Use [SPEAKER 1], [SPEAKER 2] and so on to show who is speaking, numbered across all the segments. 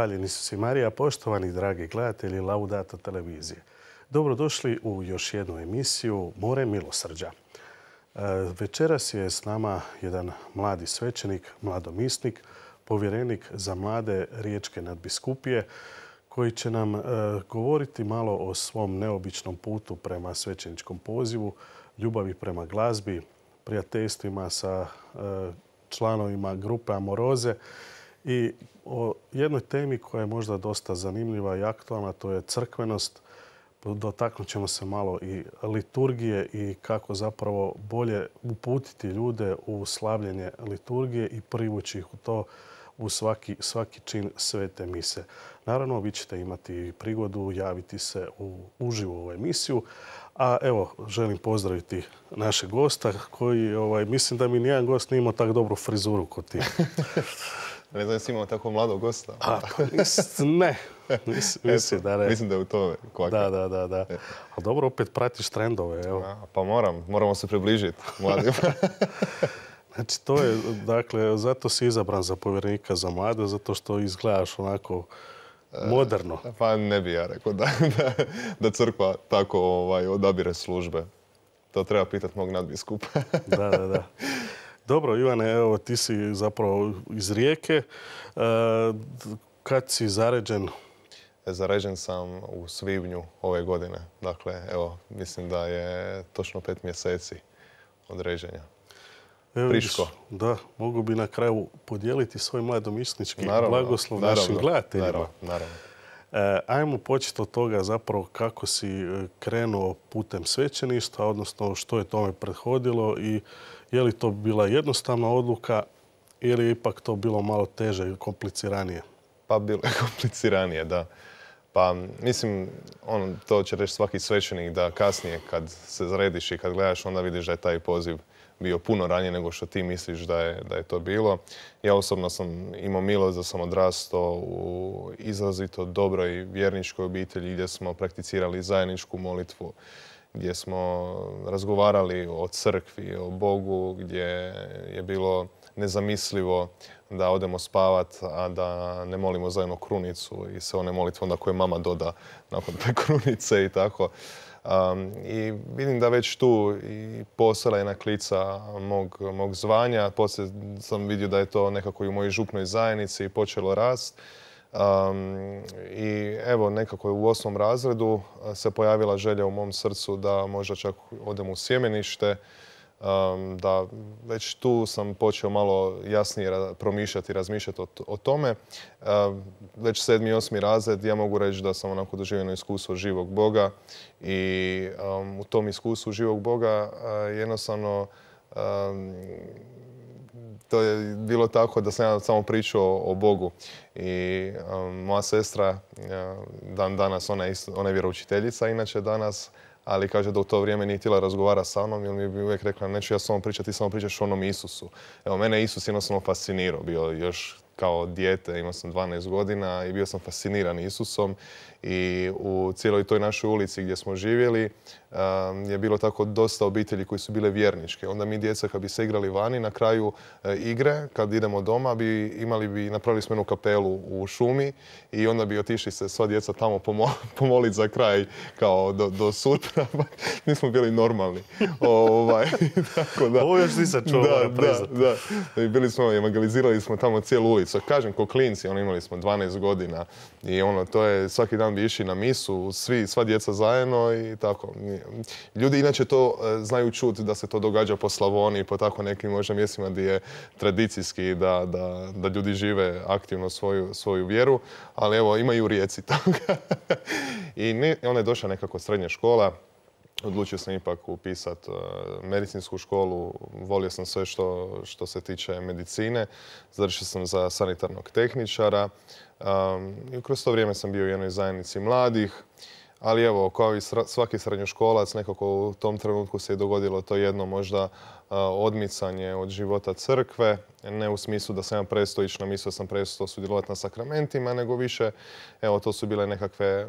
[SPEAKER 1] Hvaljeni su si Marija, poštovani dragi gledatelji Laudato televizije. Dobrodošli u još jednu emisiju More milosrđa. Večeras je s nama jedan mladi svećenik, mladomisnik, povjerenik za mlade Riječke nadbiskupije, koji će nam govoriti malo o svom neobičnom putu prema svećeničkom pozivu, ljubavi prema glazbi, prijateljstvima sa članovima grupe Amoroze i o jednoj temi koja je možda dosta zanimljiva i aktualna, to je crkvenost. Dotaknut ćemo se malo i liturgije i kako zapravo bolje uputiti ljude u slavljenje liturgije i privući ih u to, u svaki čin svete mise. Naravno, vi ćete imati prigodu javiti se uživo u ovu emisiju. A evo, želim pozdraviti našeg gosta koji, mislim da mi nijedan gost nije imao tako dobru frizuru kod ti.
[SPEAKER 2] Ne znam, jesi imao tako mladog gosta?
[SPEAKER 1] Ne. Mislim da ne.
[SPEAKER 2] Mislim da je u tome kvaka.
[SPEAKER 1] Da. Ali dobro, opet pratiš trendove. Evo.
[SPEAKER 2] Pa moramo se približiti mladima.
[SPEAKER 1] Znači, to je, dakle, zato si izabran za povjerenika za mlade, zato što izgledaš onako moderno.
[SPEAKER 2] Pa ne bi ja rekao da crkva tako odabire službe. To treba pitati mog nadbiskupa.
[SPEAKER 1] Da. Dobro, Ivane, evo, ti si zapravo iz Rijeke. Kad si zaređen?
[SPEAKER 2] Zaređen sam u svibnju ove godine. Dakle, evo, mislim da je točno 5 mjeseci od ređenja. Friško.
[SPEAKER 1] Da, mogu bi na kraju podijeliti svoj mladomisnički blagoslov našim gledateljima.
[SPEAKER 2] Naravno.
[SPEAKER 1] Ajmo početi od toga zapravo kako si krenuo putem svećeništva, odnosno što je tome prethodilo i je li to bila jednostavna odluka ili je ipak to bilo malo teže i kompliciranije?
[SPEAKER 2] Pa bilo je kompliciranije, da. Pa mislim, to će reći svaki svećenik da kasnije kad se zarediš i kad gledaš onda vidiš da je taj poziv bio puno ranije nego što ti misliš da je to bilo. Ja osobno sam imao milost da sam odrastao u izrazito dobroj vjerničkoj obitelji gdje smo prakticirali zajedničku molitvu, gdje smo razgovarali o crkvi, o Bogu, gdje je bilo nezamislivo da odemo spavat, a da ne molimo zajedno krunicu i sve one molitve onda koje mama doda nakon te krunice i tako. I vidim da već tu i postala jedna klica mog zvanja. Poslije sam vidio da je to nekako i u mojoj župnoj zajednici počelo rast. I evo, nekako je u 8. razredu se pojavila želja u mom srcu da možda čak odem u sjemenište, da već tu sam počeo malo jasnije promišljati i razmišljati o tome. Već 7. i 8. razred ja mogu reći da sam onako doživio iskustvo živog Boga i u tom iskustvu živog Boga jednostavno to je bilo tako da sam ja samo pričao o Bogu. I moja sestra, dan danas, ona je vjeroučiteljica inače danas, ali kaže da u to vrijeme nije htjela razgovara sa mnom jer mi bi uvijek rekla neću ja samo pričati, ti samo pričaš o onom Isusu. Evo, mene Isus jednostavno fascinirao. Bio još kao dijete, imao sam 12 godina i bio sam fasciniran Isusom. I u cijeloj toj našoj ulici gdje smo živjeli je bilo tako dosta obitelji koji su bile vjerničke. Onda mi djeca kad bi se igrali vani, na kraju igre, kad idemo doma, napravili smo jednu kapelu u šumi i onda bi otišli se sva djeca tamo pomoliti za kraj kao do sutra. Nismo bili normalni. Tako da,
[SPEAKER 1] ovo još nisam čuo.
[SPEAKER 2] Da. I bili smo, evangelizirali smo tamo cijelu ulicu. Kažem, ko klinci, imali smo 12 godina i to je svaki dan bi išli na misu, sva djeca zajedno i tako. Ljudi inače to znaju čuti da se to događa po Slavoniji, po tako nekim možda mjestima gdje je tradicijski da ljudi žive aktivno svoju vjeru, ali evo, ima i u Rijeci toga. I onda je došla nekako srednja škola. Odlučio sam ipak upisati medicinsku školu, volio sam sve što se tiče medicine, završio sam za sanitarnog tehničara i kroz to vrijeme sam bio u jednoj zajednici mladih, ali evo, kao i svaki srednjoškolac, nekako u tom trenutku se je dogodilo to jedno možda odmicanje od života crkve, ne u smislu da sam ja prestao ići na misu, da sam prestao sudjelovati na sakramentima, nego više, evo, to su bile nekakve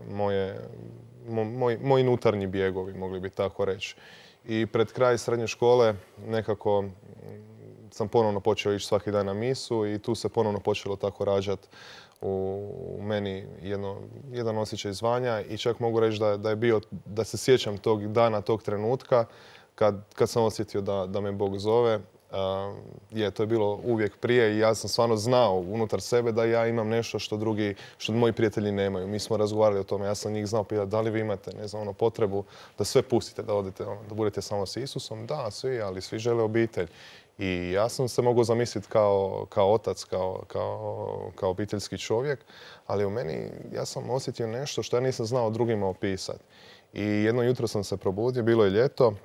[SPEAKER 2] moji unutarnji bjegovi, mogli bi tako reći. I pred kraj srednje škole nekako sam ponovno počeo ići svaki dan na misu i tu se ponovno počelo tako rađati u meni jedan osjećaj zvanja i čak mogu reći da se sjećam tog dana, tog trenutka kad sam osjetio da me Bog zove. To je bilo uvijek prije i ja sam stvarno znao unutar sebe da ja imam nešto što moji prijatelji nemaju. Mi smo razgovarali o tome, ja sam njih znao pitati da li vi imate potrebu da sve pustite, da odete, da budete samo s Isusom. Da, svi, ali svi žele obitelj. I ja sam se mogao zamisliti kao otac, kao obiteljski čovjek, ali u meni ja sam osjetio nešto što ja nisam znao drugima opisati. I jedno jutro sam se probudio, bilo je ljeto,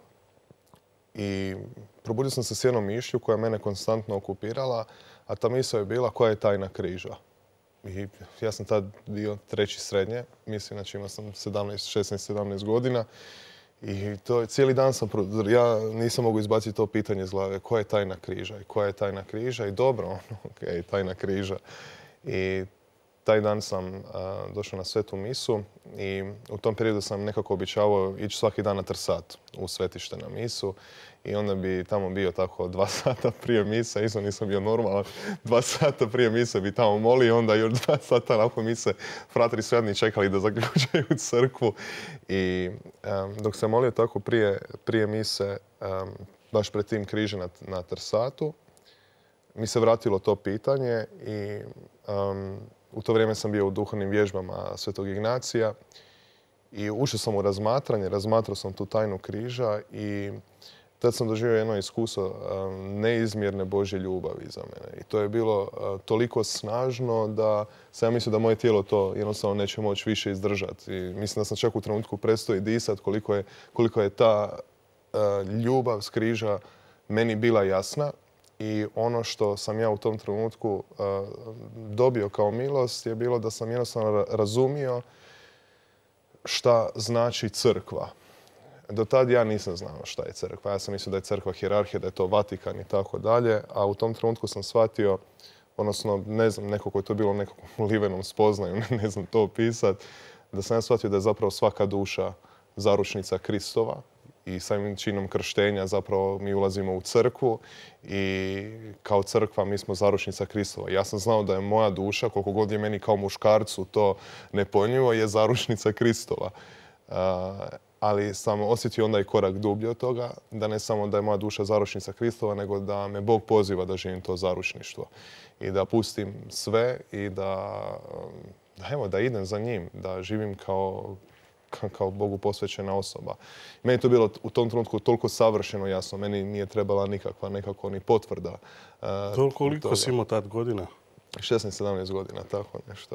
[SPEAKER 2] i probudio sam se s jednom mišlju koja je mene konstantno okupirala, a ta misao je bila koja je tajna križa. I ja sam tad bio treći srednje, mislim, znači imao sam 16-17 godina. I to je, cijeli dan ja nisam mogao izbaciti to pitanje iz glave, koja je tajna križa i koja je tajna križa i dobro, tajna križa. I taj dan sam došao na svetu misu i u tom periodu sam nekako običavao ići svaki dan na trsat u svetište na misu. I onda bi tamo bio tako 2 sata prije mise, isto nisam bio normalan, 2 sata prije mise bi tamo molio, onda još 2 sata nakon mise fratri su jadni čekali da zaključaju crkvu. I dok sam molio tako prije mise, baš pred tim križem na trsatu, mi se vratilo to pitanje i u to vrijeme sam bio u duhovnim vježbama Svetog Ignacija i ušao sam u razmatrao sam tu tajnu križa i tad sam doživio jedno iskustvo neizmjerne Božje ljubavi za mene. I to je bilo toliko snažno da sam ja mislio da moje tijelo to jednostavno neće moći više izdržati. I mislim da sam čak u trenutku prestao i disati koliko je ta ljubav s križa meni bila jasna. I ono što sam ja u tom trenutku dobio kao milost je bilo da sam jednostavno razumio šta znači crkva. Do tad ja nisam znao šta je crkva. Ja sam mislio da je crkva hijerarhija, da je to Vatikan i tako dalje. A u tom trenutku sam shvatio, odnosno ne znam, nekako je to bilo nekakvom livenom spoznaju, ne znam to opisati, da sam ja shvatio da je zapravo svaka duša zaručnica Kristova. I samim činom krštenja zapravo mi ulazimo u crkvu i kao crkva mi smo zaručnica Kristova. Ja sam znao da je moja duša, koliko god je meni kao muškarcu to nepojmljivo, je zaručnica Kristova. Ali sam osjetio onda i korak dublje od toga, da ne samo da je moja duša zaručnica Kristova, nego da me Bog poziva da živim to zaručništvo. I da pustim sve i da idem za njim, da živim kao Bogu posvećena osoba. Meni je to bilo u tom trenutku toliko savršeno jasno. Meni nije trebala nikakva nekako ni potvrda.
[SPEAKER 1] Koliko si imao tad godina?
[SPEAKER 2] 16-17 godina, tako nešto.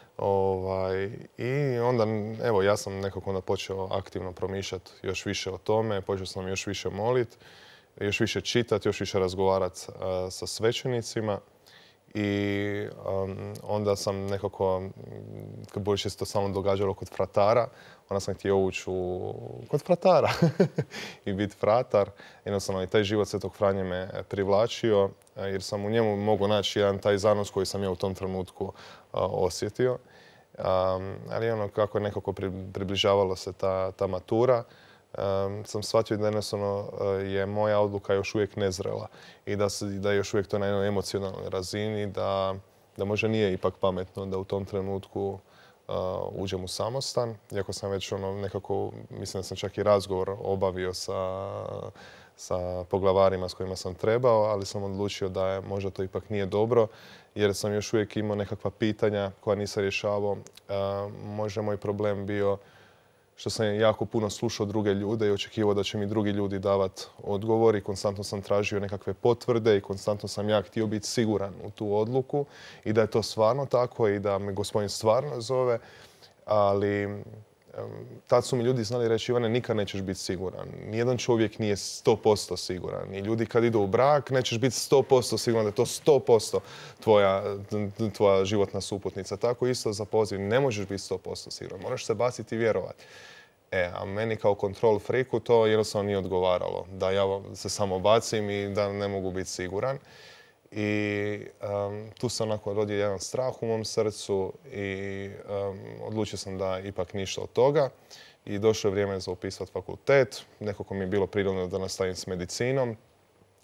[SPEAKER 2] I onda, evo, ja sam nekako onda počeo aktivno promišljati još više o tome. Počeo sam još više moliti, još više čitati, još više razgovarati sa svećenicima. I onda sam nekako, budući se to samo događalo kod fratara, onda sam htio ući kod fratara i biti fratar. Jednostavno i taj život Svetog Franje me privlačio jer sam u njemu mogao naći jedan taj zanos koji sam ja u tom trenutku osjetio. Ali kako je nekako približavalo se ta matura, sam shvatio da jednostavno je moja odluka još uvijek nezrela i da je još uvijek to na jednoj emocionalnoj razini, da možda nije ipak pametno da u tom trenutku uđem u samostan. Iako sam već nekako, mislim da sam čak i razgovor obavio sa poglavarima s kojima sam trebao, ali sam odlučio da možda to ipak nije dobro, jer sam još uvijek imao nekakva pitanja koja nisam rješavao. Možda moj problem bio što sam jako puno slušao druge ljude i očekivao da će mi drugi ljudi davati odgovor i konstantno sam tražio nekakve potvrde i konstantno sam ja htio biti siguran u tu odluku i da je to stvarno tako i da me Gospodin stvarno zove, ali tad su mi ljudi znali reći: Ivane, nikad nećeš biti siguran. Nijedan čovjek nije 100% siguran. I ljudi kad idu u brak nećeš biti 100% siguran da je to 100% tvoja životna suputnica. Tako isto za poziv. Ne možeš biti 100% siguran. Moraš se baciti i vjerovati. A meni kao control freaku to jednostavno nije odgovaralo. Da ja se samo bacim i da ne mogu biti siguran. I tu se onako rodio jedan strah u mom srcu i odlučio sam da ipak ništa od toga. I došlo je vrijeme za upisati fakultet. Nekako mi je bilo prirodno da nastavim s medicinom.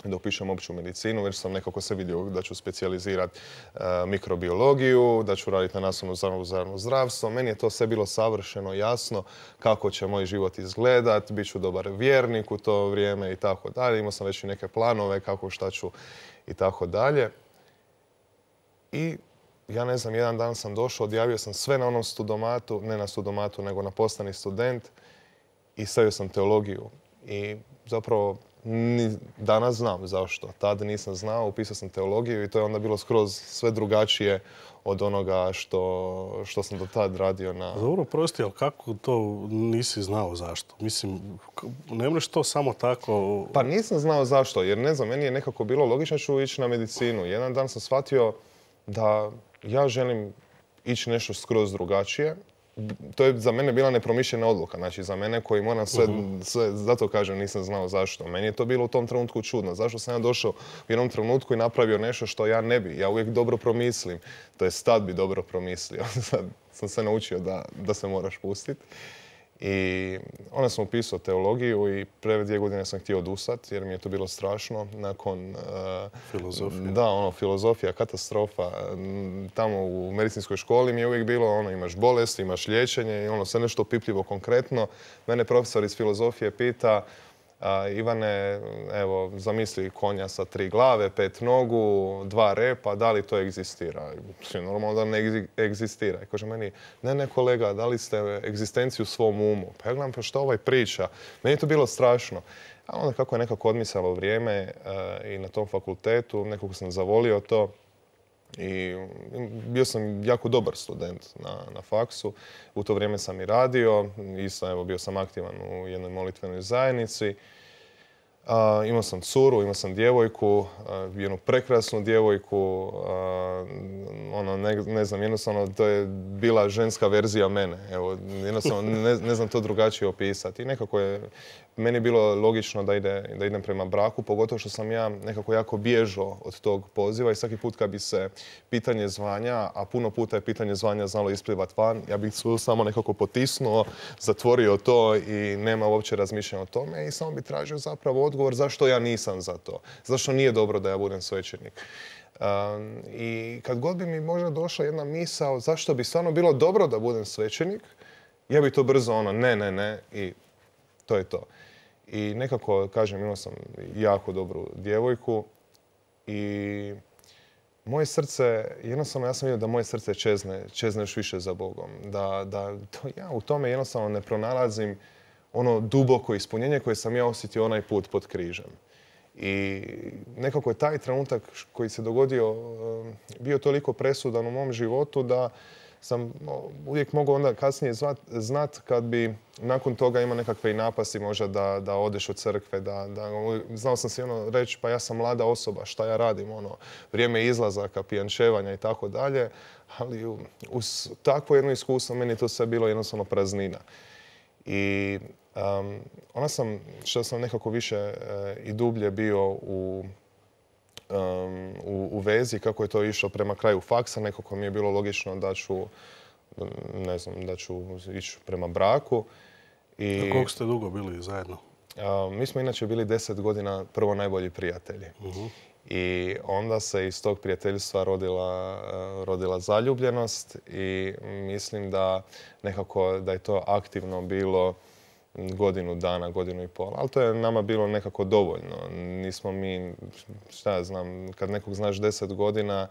[SPEAKER 2] da upišem opću medicinu, već sam nekako se vidio da ću specijalizirati mikrobiologiju, da ću raditi na nastavnom zavodu za javno zdravstvo. Meni je to sve bilo savršeno jasno kako će moj život izgledat, bit ću dobar vjernik u to vrijeme i tako dalje. Imao sam već i neke planove kako, šta ću i tako dalje. I ja ne znam, jedan dan sam došao, odjavio sam sve na onom studomatu, ne na studomatu, nego na postani student i stavio sam teologiju. I zapravo danas znam zašto. Tad nisam znao, upisao sam teologiju i to je onda bilo skroz sve drugačije od onoga što sam do tad radio na...
[SPEAKER 1] Dobro, prosti, ali kako to nisi znao zašto? Mislim, ne možeš to samo tako...
[SPEAKER 2] Pa nisam znao zašto, jer ne znam, meni je nekako bilo logično ću ići na medicinu. Jedan dan sam shvatio da ja želim ići nešto skroz drugačije. To je za mene bila nepromišljena odluka. Znači, za mene koji moram sve, zato kažem nisam znao zašto. Meni je to bilo u tom trenutku čudno. Zašto sam ja došao u jednom trenutku i napravio nešto što ja ne bi. Ja uvijek dobro promislim. To je tad bi dobro promislio. Sad sam se naučio da se moraš pustiti. I onda sam upisao teologiju i prve 2 godine sam htio odustati jer mi je to bilo strašno. Nakon...
[SPEAKER 1] filozofija.
[SPEAKER 2] Da, filozofija, katastrofa. Tamo u medicinskoj školi mi je uvijek bilo imaš bolest, imaš liječenje i sve nešto opipljivo konkretno. Mene profesor iz filozofije pita Ivane, evo, zamisli konja sa 3 glave, 5 nogu, 2 repa, da li to egzistira? Normalno da ne egzistira. I kaže meni, ne kolega, da li ste egzistenciju u svom umu? Pa ja gledam, pa što ovaj priča? Meni je to bilo strašno. A onda kako je nekako odmisalo vrijeme i na tom fakultetu, nekako sam zavolio to. I bio sam jako dobar student na faksu. U to vrijeme sam i radio. Isto, evo, bio sam aktivan u jednoj molitvenoj zajednici. Imao sam curu, imao sam djevojku, jednu prekrasnu djevojku. Ne znam, jednostavno to je bila ženska verzija mene. Evo, jednostavno ne znam to drugačije opisati. I nekako je meni bilo logično da idem prema braku, pogotovo što sam ja nekako jako bježao od tog poziva i svaki put kad bi se pitanje zvanja, a puno puta je pitanje zvanja znalo isplivat van, ja bih samo nekako potisnuo, zatvorio to i nema uopće razmišljanja o tome i samo bi tražio zapravo odgovor zašto ja nisam za to, zašto nije dobro da ja budem svećenik. I kad god bi mi možda došla jedna misao zašto bi stvarno bilo dobro da budem svećenik, ja bi to brzo ne i to je to. I nekako, kažem, imao sam jako dobru djevojku i moje srce, jednostavno ja sam vidio da moje srce čezne još više za Bogom. Ja u tome jednostavno ne pronalazim ono duboko ispunjenje koje sam ja osjetio onaj put pod križem. I nekako je taj trenutak koji se dogodio bio toliko presudan u mom životu da sam uvijek mogao onda kasnije znat kad bi nakon toga imao nekakve i napasti možda da odeš od crkve, znao sam si reći pa ja sam mlada osoba, šta ja radim, vrijeme izlazaka, pijančevanja i tako dalje, ali uz takvo jedno iskustvo meni to sve bilo jednostavno praznina. I onda što sam nekako više i dublje bio u vezi, kako je to išlo prema kraju faksa, nekako mi je bilo logično da ću ići prema braku.
[SPEAKER 1] A koliko ste dugo bili zajedno?
[SPEAKER 2] Mi smo inače bili 10 godina prvo najbolji prijatelji. I onda se iz tog prijateljstva rodila zaljubljenost i mislim da nekako da je to aktivno bilo godinu dana, godinu i pol. Ali to je nama bilo nekako dovoljno. Nismo mi, šta ja znam, kad nekog znaš 10 godina,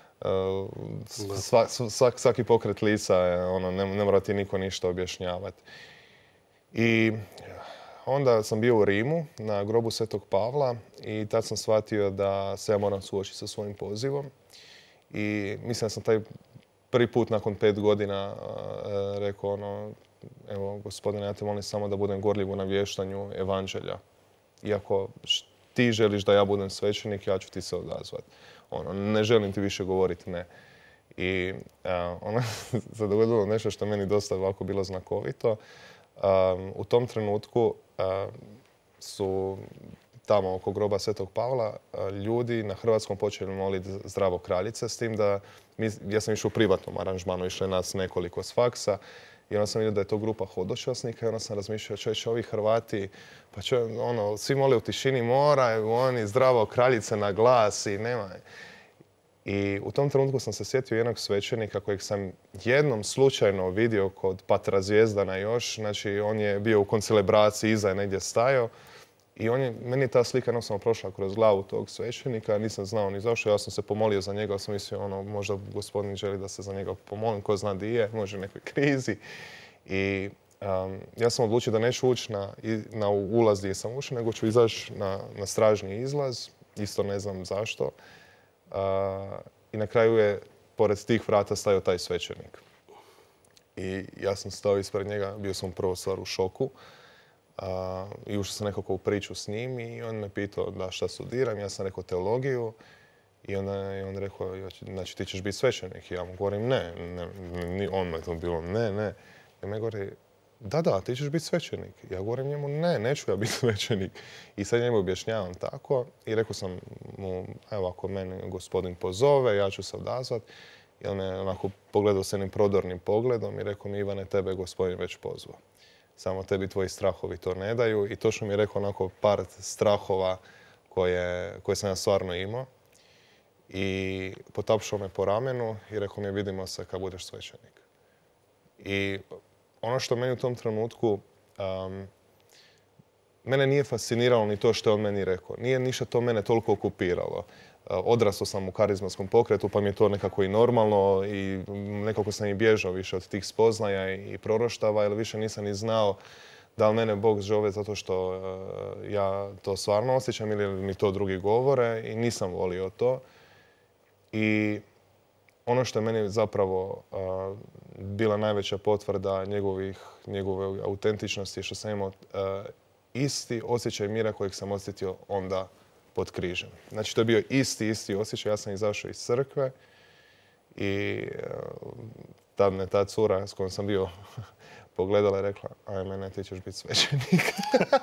[SPEAKER 2] svaki pokret lica, ne mora ti niko ništa objašnjavati. I onda sam bio u Rimu na grobu Svetog Pavla i tad sam shvatio da se ja moram suočiti sa svojim pozivom. I mislim da sam taj prvi put nakon 5 godina rekao evo, Gospodine, ja te molim samo da budem gorljiv u navještanju evanđelja. Iako ti želiš da ja budem svećenik, ja ću ti se odazvati. Ne želim ti više govoriti ne. I onda se dogodilo nešto što meni dosta ovako bilo znakovito. U tom trenutku su tamo oko groba Svetog Pavla ljudi na hrvatskom počeli moliti Zdravo kraljice, s tim da ja sam išao u privatnom aranžmanu, išlo je nas nekoliko s faksa I onda sam vidio da je to grupa hodočasnika i onda sam razmišljao, čovječe, ovi Hrvati, pa svi mole u tišini mora, oni zdravo kraljice na glas i nema. I u tom trenutku sam se sjetio jednog svećenika kojeg sam jednom slučajno vidio kod Patra Zvijezdana još. Znači, on je bio u koncelebraciji, iza je negdje stajao. I meni je ta slika jednostavno prošla kroz glavu tog svećenika. Nisam znao ni zašto. Ja sam se pomolio za njega. Sam mislio, možda gospodin želi da se za njega pomolim. Ko zna di je, može u nekoj krizi. I ja sam odlučio da neću ući na ulaz gdje sam ušao, nego ću izaći na stražnji izlaz. Isto ne znam zašto. I na kraju je, pored tih vrata, stajao taj svećenik. I ja sam stao ispred njega, bio sam prvo stvar u šoku. I ušao sam nekako u priču s njim i on me pitao da šta studiram. Ja sam rekao teologiju. I onda je on rekao, znači ti ćeš biti svećenik. I ja mu govorim ne. On me to bilo ne. I me govori, da, ti ćeš biti svećenik. Ja govorim njemu, ne, neću ja biti svećenik. I sad njemu objašnjavam tako. I rekao sam mu, evo ako mene gospodin pozove, ja ću se odazvat. I on je onako pogledao s jednim prodornim pogledom i rekao mi, Ivane, tebe je gospodin već pozvao. Samo tebi tvoji strahovi to ne daju. I točno mi je rekao onako par strahova koje sam ja stvarno imao. I potapšao me po ramenu i rekao mi, vidimo se kad budeš svećenik. I ono što meni u tom trenutku, mene nije fasciniralo ni to što je on meni rekao. Nije ništa to mene toliko okupiralo. Odrastao sam u karizmatskom pokretu, pa mi je to nekako i normalno i nekako sam i bježao više od tih spoznaja i proroštava, jer više nisam ni znao da li mene Bog zove zato što ja to stvarno osjećam ili mi to drugi govore i nisam volio to. I ono što je meni zapravo bila najveća potvrda njegove autentičnosti je što sam imao isti osjećaj mira kojeg sam osjetio onda pod križem. Znači, to je bio isti osjećaj. Ja sam izašao iz crkve i ta cura s kojom sam bio pogledala i rekla, aj mene, ti ćeš biti svećenik.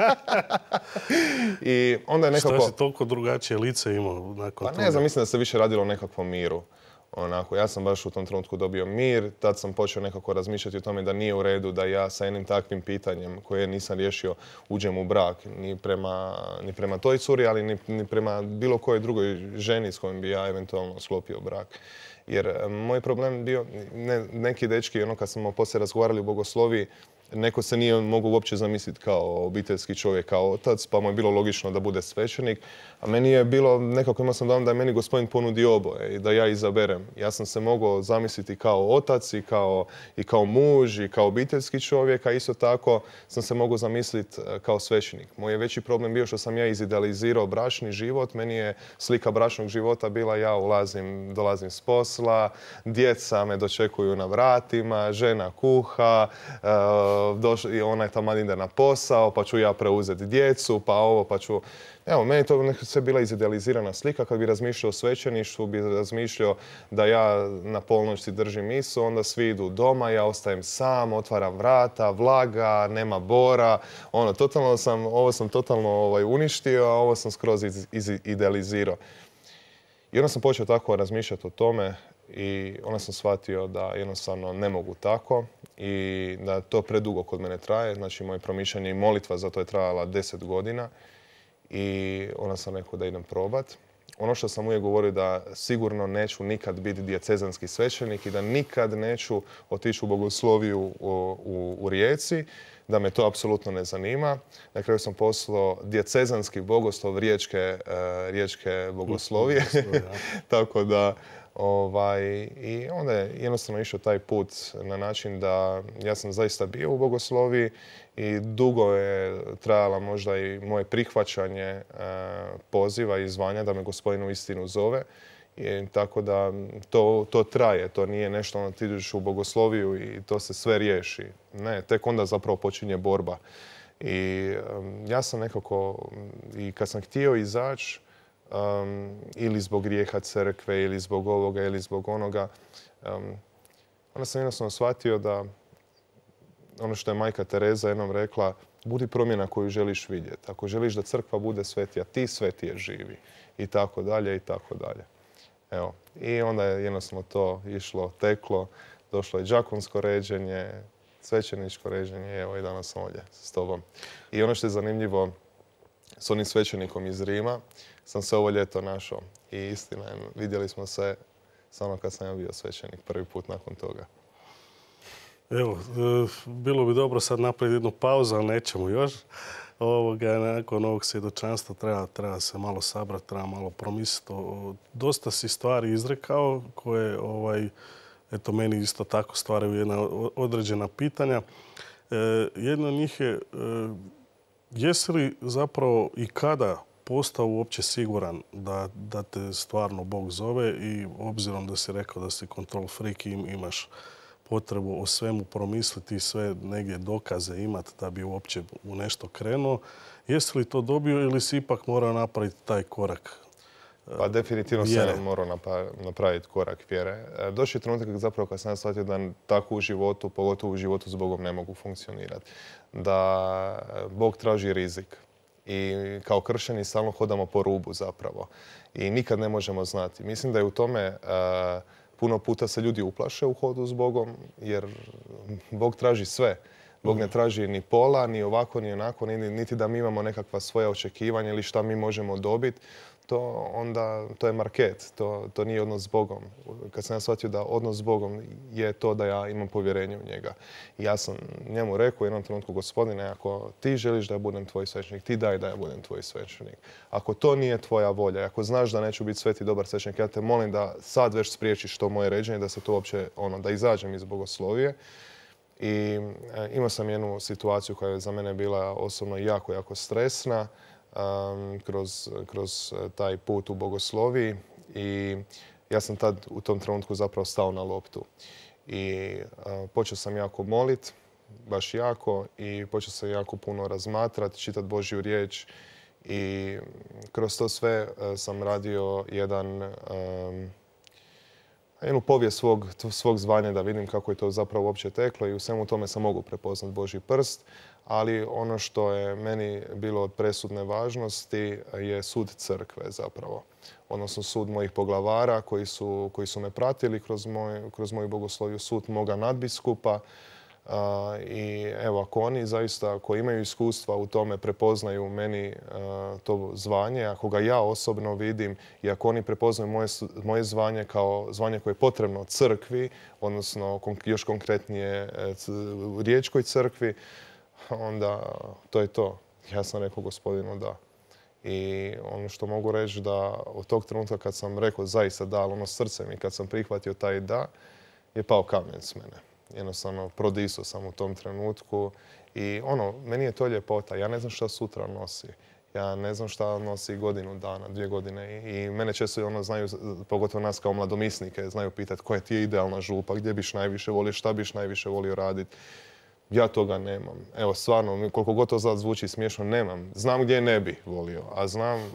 [SPEAKER 2] I onda je nekako...
[SPEAKER 1] Što si toliko drugačije lice imao nakon toga?
[SPEAKER 2] Pa ne znam, mislim da se više radilo o nekakvom miru. Ja sam baš u tom trenutku dobio mir, tad sam počeo nekako razmišljati o tome da nije u redu da ja sa jednim takvim pitanjem koje nisam riješio uđem u brak. Ni prema toj curi, ali ni prema bilo kojoj drugoj ženi s kojom bi ja eventualno sklopio brak. Jer moj problem bio, neki dečki, kad smo poslije razgovarali u bogosloviji, neko se nije mogao uopće zamisliti kao obiteljski čovjek, kao otac, pa mu je bilo logično da bude svećenik. A meni je bilo, nekako imao sam dojam da je meni gospodin ponudio oboje i da ja izaberem. Ja sam se mogao zamisliti kao otac i kao muž i kao obiteljski čovjek, a isto tako sam se mogao zamisliti kao svećenik. Moj je veći problem bio što sam ja izidealizirao bračni život. Meni je slika bračnog života bila ja dolazim s posla, djeca me dočekuju na vratima, žena kuha, i ona tamo ide na posao, pa ću ja preuzeti djecu, pa ovo, pa ću... Evo, meni to nekako sve bila izidealizirana slika. Kad bi razmišljao o svećeništvu, bi razmišljao da ja na polnoći držim misu, onda svi idu doma, ja ostajem sam, otvaram vrata, vlaga, nema bora. Ovo sam totalno uništio, a ovo sam skroz izidealizirao. I onda sam počeo tako razmišljati o tome i onda sam shvatio da jednostavno ne mogu tako i da to predugo kod mene traje. Znači, moje promišljanje i molitva za to je trajala 10 godina i onda sam rekao da idem probat. Ono što sam uvijek govorio da sigurno neću nikad biti dijecezanski svećenik i da nikad neću otići u bogosloviju u Rijeci, da me to apsolutno ne zanima. Na kraju sam poslao dijecezanski bogoslov riječke bogoslovije. Tako da i onda je jednostavno išao taj put na način da ja sam zaista bio u bogosloviji i dugo je trajala možda i moje prihvaćanje poziva i zvanja da me gospodin uistinu zove. Tako da to traje, to nije nešto ti ideš u bogosloviju i to se sve riješi. Ne, tek onda zapravo počinje borba. I ja sam nekako, i kad sam htio izaći, ili zbog grijeha crkve, ili zbog ovoga, ili zbog onoga, onda sam jednostavno shvatio da ono što je majka Tereza jednom rekla, budi promjena koju želiš vidjeti. Ako želiš da crkva bude svetija, ti svetije živi. I tako dalje, i tako dalje. Evo. I onda je jednostavno to išlo, teklo, došlo je đakonsko ređenje svećeničko ređenje, evo i danas sam ovdje s tobom. I ono što je zanimljivo, s onim svećenikom iz Rima sam se ovo ljeto našao. I istina, vidjeli smo se samo kad sam ja bio svećenik, prvi put nakon toga.
[SPEAKER 1] Evo, bilo bi dobro sad napraviti jednu pauzu, ali nećemo još. Nakon ovog svjedočanstva treba se malo sabrati, treba malo promisliti. Dosta si stvari izrekao koje eto, meni isto tako stvaraju jedna određena pitanja. Jedno od njih je, jesi li zapravo i kada postao uopće siguran da te stvarno Bog zove i obzirom da si rekao da si control freak i imaš potrebu o svemu promisliti i sve negdje dokaze imati da bi uopće u nešto krenuo. Jesi li to dobio ili si ipak morao napraviti taj korak?
[SPEAKER 2] Pa definitivno sam morao napraviti korak vjere. Došao je trenutak zapravo kad sam shvatio da tako u životu, pogotovo u životu s Bogom, ne mogu funkcionirati. Da Bog traži rizik. I kao kršćani stalno hodamo po rubu zapravo. I nikad ne možemo znati. Mislim da je u tome puno puta se ljudi uplaše u hodu s Bogom, jer Bog traži sve. Bog ne traži ni pola, ni ovako, ni onako, niti da mi imamo nekakva svoja očekivanja ili šta mi možemo dobiti. To je market, to nije odnos s Bogom. Kad sam ja shvatio da odnos s Bogom je to da ja imam povjerenje u njega. I ja sam njemu rekao u jednom trenutku, Gospodine, ako ti želiš da ja budem tvoj svećenik, ti daj da ja budem tvoj svećenik. Ako to nije tvoja volja, ako znaš da neću biti sveti dobar svećenik, ja te molim da sad već spriječiš to moje ređenje, da se to uopće, da izađem iz bogoslovije. I imao sam jednu situaciju koja je za mene bila osobno jako, jako stresna. Kroz taj put u bogosloviji i ja sam tad u tom trenutku zapravo stao na loptu. I počeo sam jako molit, baš jako, i počeo sam jako puno razmatrati, čitati Božju riječ i kroz to sve sam radio jednu povijest svog zvanja da vidim kako je to zapravo uopće teklo i u svemu tome sam mogu prepoznat Božji prst. Ali ono što je meni bilo od presudne važnosti je sud crkve zapravo. Odnosno sud mojih poglavara koji su me pratili kroz moju bogosloviju, sud moga nadbiskupa. I evo, ako oni zaista koji imaju iskustva u tome prepoznaju meni to zvanje, ako ga ja osobno vidim i ako oni prepoznaju moje zvanje kao zvanje koje je potrebno crkvi, odnosno još konkretnije riječkoj crkvi, onda to je to. Ja sam rekao Gospodinu da. I ono što mogu reći da od tog trenutka kad sam rekao zaista da, ali srcem i kad sam prihvatio taj da, je pao kamen s mene. Jednostavno prodisao sam u tom trenutku i meni je to ljepota. Ja ne znam šta sutra nosi. Ja ne znam šta nosi godinu dana, 2 godine. I mene često znaju, pogotovo nas kao mladomisnike, znaju pitati koja ti je idealna župa, gdje biš najviše volio, šta biš najviše volio raditi. Ja toga nemam. Evo, stvarno, koliko god to sad zvuči smiješno, nemam. Znam gdje ne bih volio, a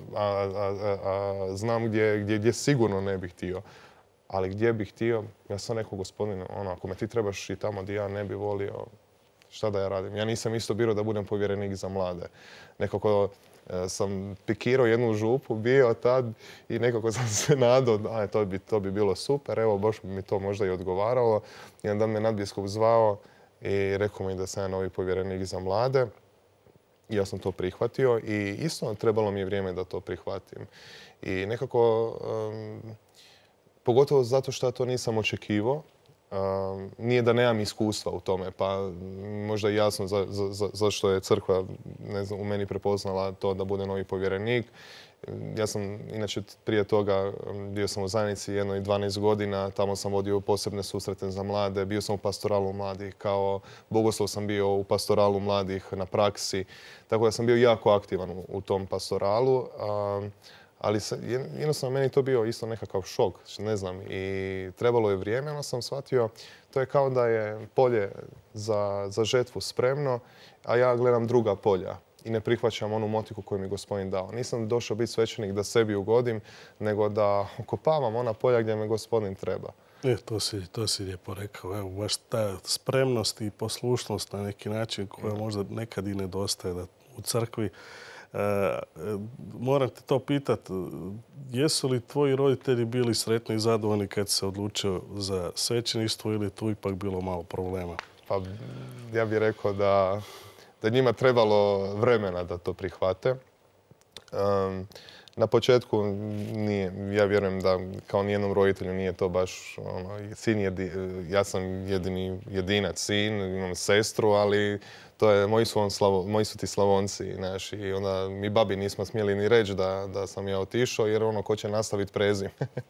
[SPEAKER 2] znam gdje sigurno ne bih htio. Ali gdje bih htio, ja sam rekao Gospodine, ako me ti trebaš i tamo gdje ja ne bih volio, šta da ja radim? Ja nisam isto birao da budem povjerenik za mlade. Nekako sam pikirao jednu župu, bio tad i nekako sam se nadao, to bi bilo super, evo, baš bi mi to možda i odgovaralo. I onda me nadbiskup zvao i rekao mi da sam ja novi povjerenik za mlade. I ja sam to prihvatio i isto trebalo mi je vrijeme da to prihvatim. I nekako, pogotovo zato što ja to nisam očekivao, nije da nemam iskustva u tome, pa možda je jasno zašto je crkva u meni prepoznala to da bude novi povjerenik. Ja sam, inače, prije toga bio sam u zajednici jedno i 12 godina, tamo sam vodio posebne susrete za mlade, bio sam u pastoralu mladih, kao bogoslov sam bio u pastoralu mladih na praksi, tako da sam bio jako aktivan u tom pastoralu. Ali jednostavno meni to bio isto nekakav šok, ne znam, i trebalo je vrijeme, onda sam shvatio, to je kao da je polje za žetvu spremno, a ja gledam druga polja i ne prihvaćam onu motiku koju mi Gospodin dao. Nisam došao biti svećenik da sebi ugodim, nego da okopavam ona polja gdje me Gospodin treba.
[SPEAKER 1] To si lijepo rekao. Evo, baš ta spremnost i poslušnost na neki način koja možda nekad i nedostaje u crkvi. Moram te to pitati, jesu li tvoji roditelji bili sretni i zadovoljni kad se odlučio za svećeništvo ili je tu ipak bilo malo problema?
[SPEAKER 2] Pa ja bih rekao da njima trebalo vremena da to prihvate. Na početku nije, ja vjerujem da kao nijednom roditelju nije to baš ja sam jedinac sin, imam sestru, ali to je, moji su ti Slavonci, znaš, i onda mi babi nismo smjeli ni reći da sam ja otišao, jer ko će nastaviti prezim.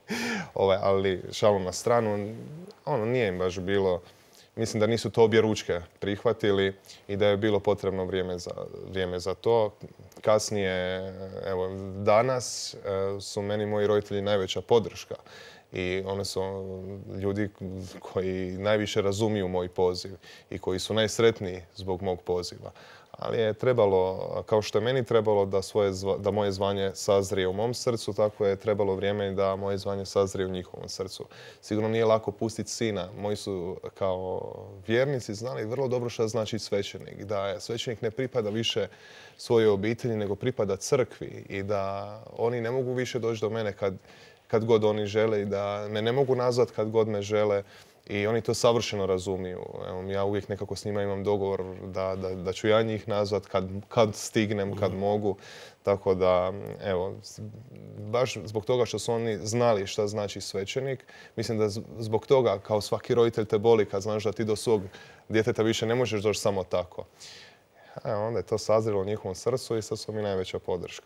[SPEAKER 2] Ali šalu na stranu, nije im baš bilo. Mislim da nisu to obje ručke prihvatili i da je bilo potrebno vrijeme za to. Kasnije, evo, danas su meni moji roditelji najveća podrška. I one su ljudi koji najviše razumiju moj poziv i koji su najsretniji zbog mog poziva. Ali je trebalo, kao što je meni trebalo da moje zvanje sazrije u mom srcu, tako je trebalo vrijeme da moje zvanje sazrije u njihovom srcu. Sigurno nije lako pustiti sina. Moji su kao vjernici znali vrlo dobro što znači svećenik. Da svećenik ne pripada više svojoj obitelji, nego pripada crkvi i da oni ne mogu više doći do mene kad god oni žele i da me ne mogu nazvat kad god me žele. I oni to savršeno razumiju. Evo, ja uvijek nekako s njima imam dogovor da ću ja njih nazvat kad stignem, kad mogu. Tako da, evo, baš zbog toga što su oni znali šta znači svećenik, mislim da zbog toga, kao svaki roditelj te boli kad znaš da ti do svog djeteta više ne možeš doći samo tako. Evo, onda je to sazrelo u njihovom srcu i sad su mi najveća podrška.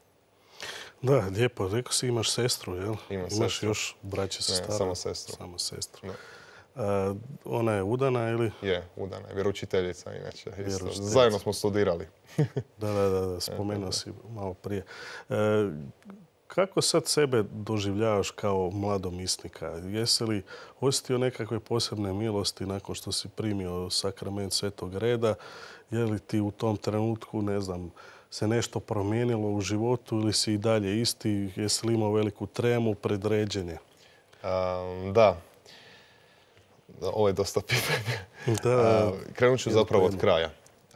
[SPEAKER 1] Da, lijepo. Rekao si imaš sestru, jel?
[SPEAKER 2] Imam
[SPEAKER 1] Imaš
[SPEAKER 2] sestru.
[SPEAKER 1] još braće sestara?
[SPEAKER 2] Ne, samo sestru.
[SPEAKER 1] Samo sestru.
[SPEAKER 2] Da.
[SPEAKER 1] Ona je udana ili?
[SPEAKER 2] Je, udana je. Vjeroučiteljica inače.
[SPEAKER 1] Vjeroučiteljica.
[SPEAKER 2] Zajedno smo studirali.
[SPEAKER 1] Da, spomenuo si malo prije. Kako sad sebe doživljavaš kao mladomisnika? Jesi li osjetio nekakve posebne milosti nakon što si primio sakrament Svetog reda? Je li ti u tom trenutku, ne znam, se nešto promijenilo u životu ili si i dalje isti? Jesi li imao veliku tremu pred ređenje?
[SPEAKER 2] Da. Ovo je dosta pitanje.
[SPEAKER 1] Da.
[SPEAKER 2] Krenut ću zapravo od kraja.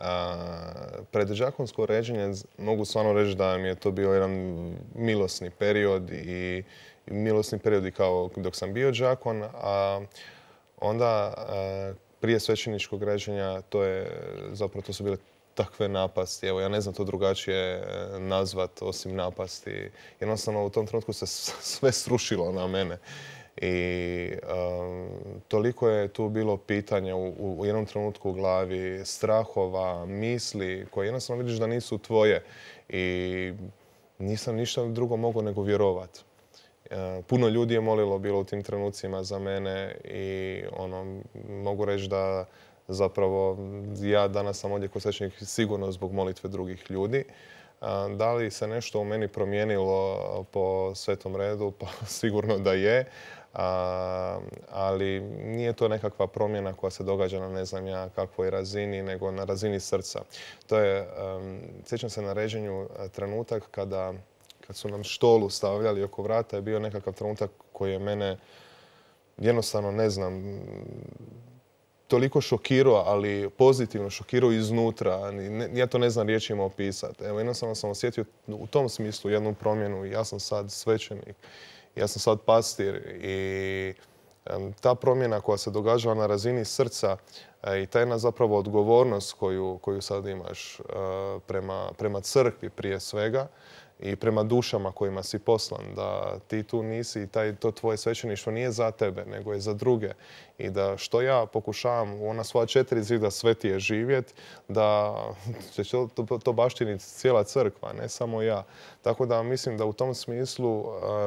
[SPEAKER 2] Pred đakonsko ređenje mogu stvarno reći da mi je to bio jedan milosni period i milosni period i kao dok sam bio đakon, a onda prije svećeničkog ređenja to su bile takve napasti. Evo, ja ne znam to drugačije nazvat osim napasti. Jednostavno u tom trenutku se sve srušilo na mene. I toliko je tu bilo pitanja u jednom trenutku u glavi, strahova, misli koje jednostavno vidiš da nisu tvoje i nisam ništa drugo mogao nego vjerovat. Puno ljudi je molilo bilo u tim trenucima za mene i mogu reći da zapravo ja danas sam ovdje kao svećenik sigurno zbog molitve drugih ljudi. Da li se nešto u meni promijenilo po Svetom redu? Pa sigurno da je. Ali nije to nekakva promjena koja se događa na ne znam ja kakvoj razini, nego na razini srca. To je, sjećam se na ređenju trenutak kad su nam štolu stavljali oko vrata, je bio nekakav trenutak koji je mene jednostavno, ne znam, toliko šokirao, ali pozitivno šokirao iznutra. Ja to ne znam riječima opisati. Evo, jednostavno sam osjetio u tom smislu jednu promjenu. Ja sam sad svećenik, ja sam sad pastir i ta promjena koja se događala na razini srca i ta jedna zapravo odgovornost koju sad imaš prema crkvi prije svega i prema dušama kojima si poslan, da ti tu nisi, to tvoje svećeništvo nije za tebe, nego je za druge. I da što ja pokušavam u ona svoja 4 zida svetije živjeti, da će to baštiniti cijela crkva, ne samo ja. Tako da mislim da u tom smislu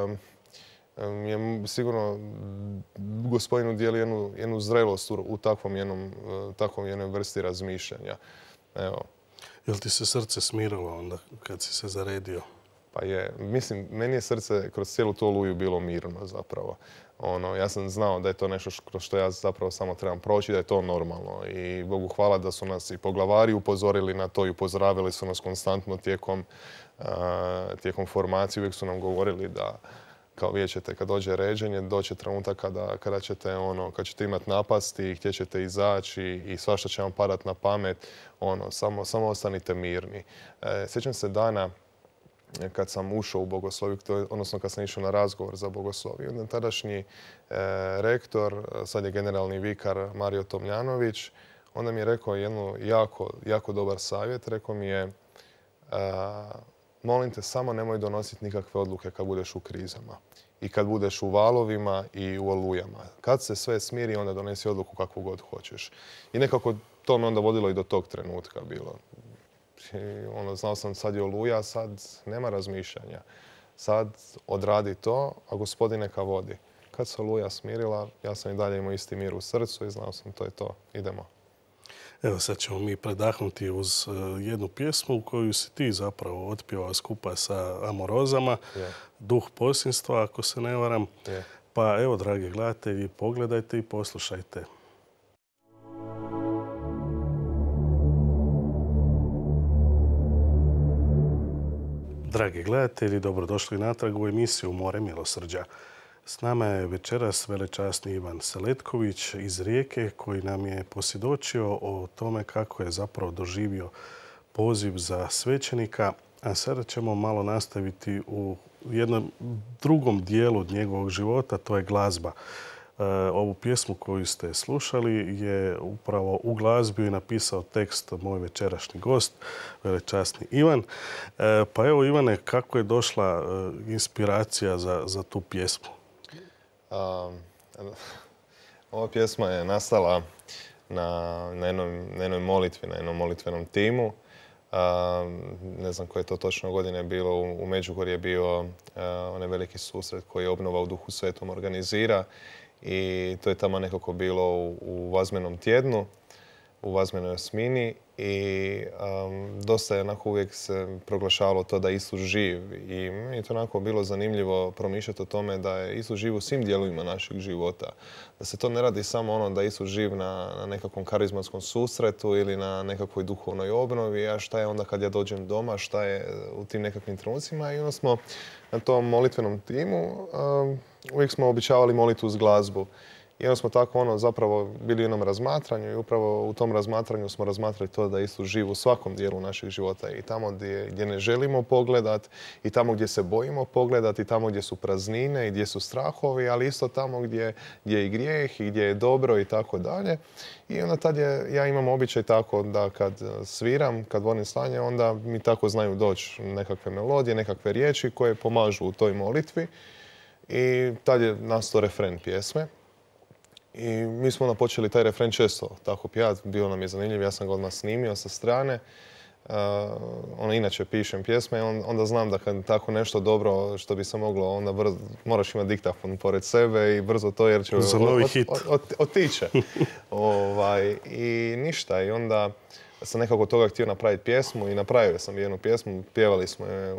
[SPEAKER 2] je sigurno Gospodin udijeli jednu zrelost u takvom jednoj vrsti razmišljanja. Evo.
[SPEAKER 1] Jel ti se srce smirilo onda kad si se zaredio?
[SPEAKER 2] Pa je. Mislim, meni je srce kroz cijelu tu oluju bilo mirno zapravo. Ja sam znao da je to nešto kroz što ja zapravo samo trebam proći, da je to normalno. I Bogu hvala da su nas i poglavari upozorili na to i upozoravali su nas konstantno tijekom formacije. Uvijek su nam govorili da kao vidjet ćete kad dođe ređenje, doće trenutak kada ćete imati napasti i gdje ćete izaći i svašta će vam padat na pamet. Samo ostanite mirni. Sjećam se dana kad sam ušao u bogosloviju, odnosno kad sam išao na razgovor za bogosloviju. Tadašnji rektor, sad je generalni vikar Mario Tomljanović, onda mi je rekao jednu jako dobar savjet. Rekao mi je, molim te, samo nemoj donositi nikakve odluke kad budeš u krizama. I kad budeš u valovima i u olujama. Kad se sve smiri, onda donesi odluku kakvu god hoćeš. I nekako to me onda vodilo i do tog trenutka bilo. Znao sam, sad je oluja, sad nema razmišljanja. Sad odradi to, a Gospodin neka vodi. Kad se oluja smirila, ja sam i dalje imao isti mir u srcu i znao sam, to je to. Idemo.
[SPEAKER 1] Evo, sad ćemo mi predahnuti uz jednu pjesmu koju si ti zapravo otpjevao skupa sa Amorozama. Duh posinstva, ako se ne varam. Pa evo, dragi gledatelji, pogledajte i poslušajte. Dragi gledatelji, dobrodošli natrag u emisiju More milosrđa. S nama je večeras velečasni Ivan Seletković iz Rijeke koji nam je posvjedočio o tome kako je zapravo doživio poziv za svećenika. A sada ćemo malo nastaviti u jednom drugom dijelu njegovog života, to je glazba. Ovu pjesmu koju ste slušali je upravo u glazbi i napisao tekst moj večerašnji gost, velečasni Ivan. Pa evo, Ivane, kako je došla inspiracija za tu pjesmu?
[SPEAKER 2] Ova pjesma je nastala na jednoj molitvi, na jednom molitvenom timu. Ne znam koje to točno godine bilo. U Međugorju je bio onaj veliki susret koji je Obnova u Duhu Svetom organizira. I to je tamo nekako bilo u Vazmenom tjednu, u Vazmenoj osmini. I dosta je onako uvijek se proglašavalo to da je Isus živ. I meni je to onako bilo zanimljivo promišljati o tome da je Isus živ u svim dijelovima našeg života. Da se to ne radi samo ono da je Isus živ na nekakvom karizmatskom susretu ili na nekakvoj duhovnoj obnovi, a šta je onda kad ja dođem doma, šta je u tim nekakvim trenucima. I onda smo na tom molitvenom timu uvijek smo običavali moliti uz glazbu. I onda smo tako zapravo bili u jednom razmatranju i upravo u tom razmatranju smo razmatrali to da je Isus živ u svakom dijelu našeg života. I tamo gdje ne želimo pogledat, i tamo gdje se bojimo pogledat, i tamo gdje su praznine i gdje su strahovi, ali isto tamo gdje je i grijeh i gdje je dobro i tako dalje. I onda tad ja imam običaj tako da kad sviram, kad volim slanje, onda mi tako znaju doći nekakve melodije, nekakve riječi koje pomažu u toj molitvi. I tad je nastao refren pjesme. I mi smo onda počeli taj refren često tako pjevati, bilo nam je zanimljiv, ja sam ga odmah snimio sa strane. Inače pišem pjesme, onda znam da kad tako nešto dobro što bi se moglo, onda moraš imati diktafon pored sebe i brzo to jer će otiće. I ništa, i onda sam nekako toga htio napraviti pjesmu i napravio sam jednu pjesmu. Pjevali smo je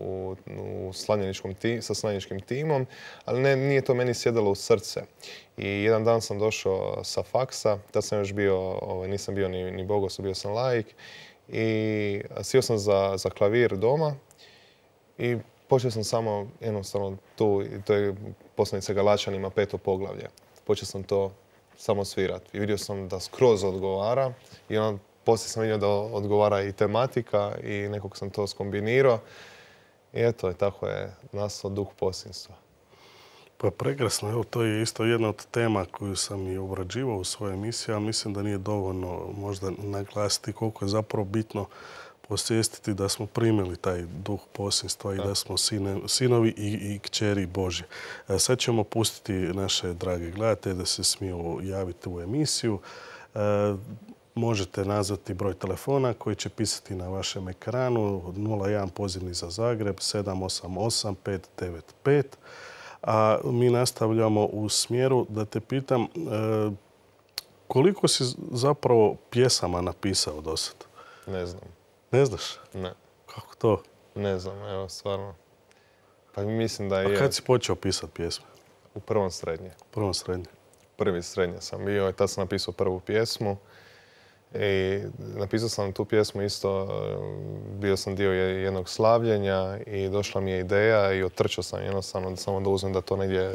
[SPEAKER 2] sa slanjeničkim timom, ali nije to meni sjedalo u srce. I jedan dan sam došao sa faksa, tad sam još bio, nisam bio ni bogos, bio sam laik. I sjeo sam za klavir doma i počeo sam samo jednostavno tu, to je Poslanice Galačanima 5. poglavlje. Počeo sam to samo svirati i vidio sam da skroz odgovara i poslije sam vidio da odgovara i tematika i nekog sam to skombinirao. I eto, tako je nastao duh posinstva.
[SPEAKER 1] Pa prekrasno, evo, to je isto jedna od tema koju sam i obrađivao u svojoj emisiji, a mislim da nije dovoljno možda naglasiti koliko je zapravo bitno posvijestiti da smo primili taj duh posinstva i da smo sinovi i kćeri Božje. Sad ćemo pustiti naše drage gledatelje da se smiju javiti u emisiju. Možete nazvati broj telefona koji će pisati na vašem ekranu 01 pozivni za Zagreb 788 595. A mi nastavljamo u smjeru da te pitam koliko si zapravo pjesama napisao do sad?
[SPEAKER 2] Ne znam.
[SPEAKER 1] Ne znaš?
[SPEAKER 2] Ne.
[SPEAKER 1] Kako to?
[SPEAKER 2] Ne znam, evo, stvarno. Pa mislim da je...
[SPEAKER 1] A kad si počeo pisati pjesme?
[SPEAKER 2] U prvom srednje.
[SPEAKER 1] Prvom srednje?
[SPEAKER 2] Prvi srednje sam bio i tad sam napisao prvu pjesmu. I napisao sam tu pjesmu isto, bio sam dio jednog slavljenja i došla mi je ideja i otrčao sam jednostavno samo da uzmem da to negdje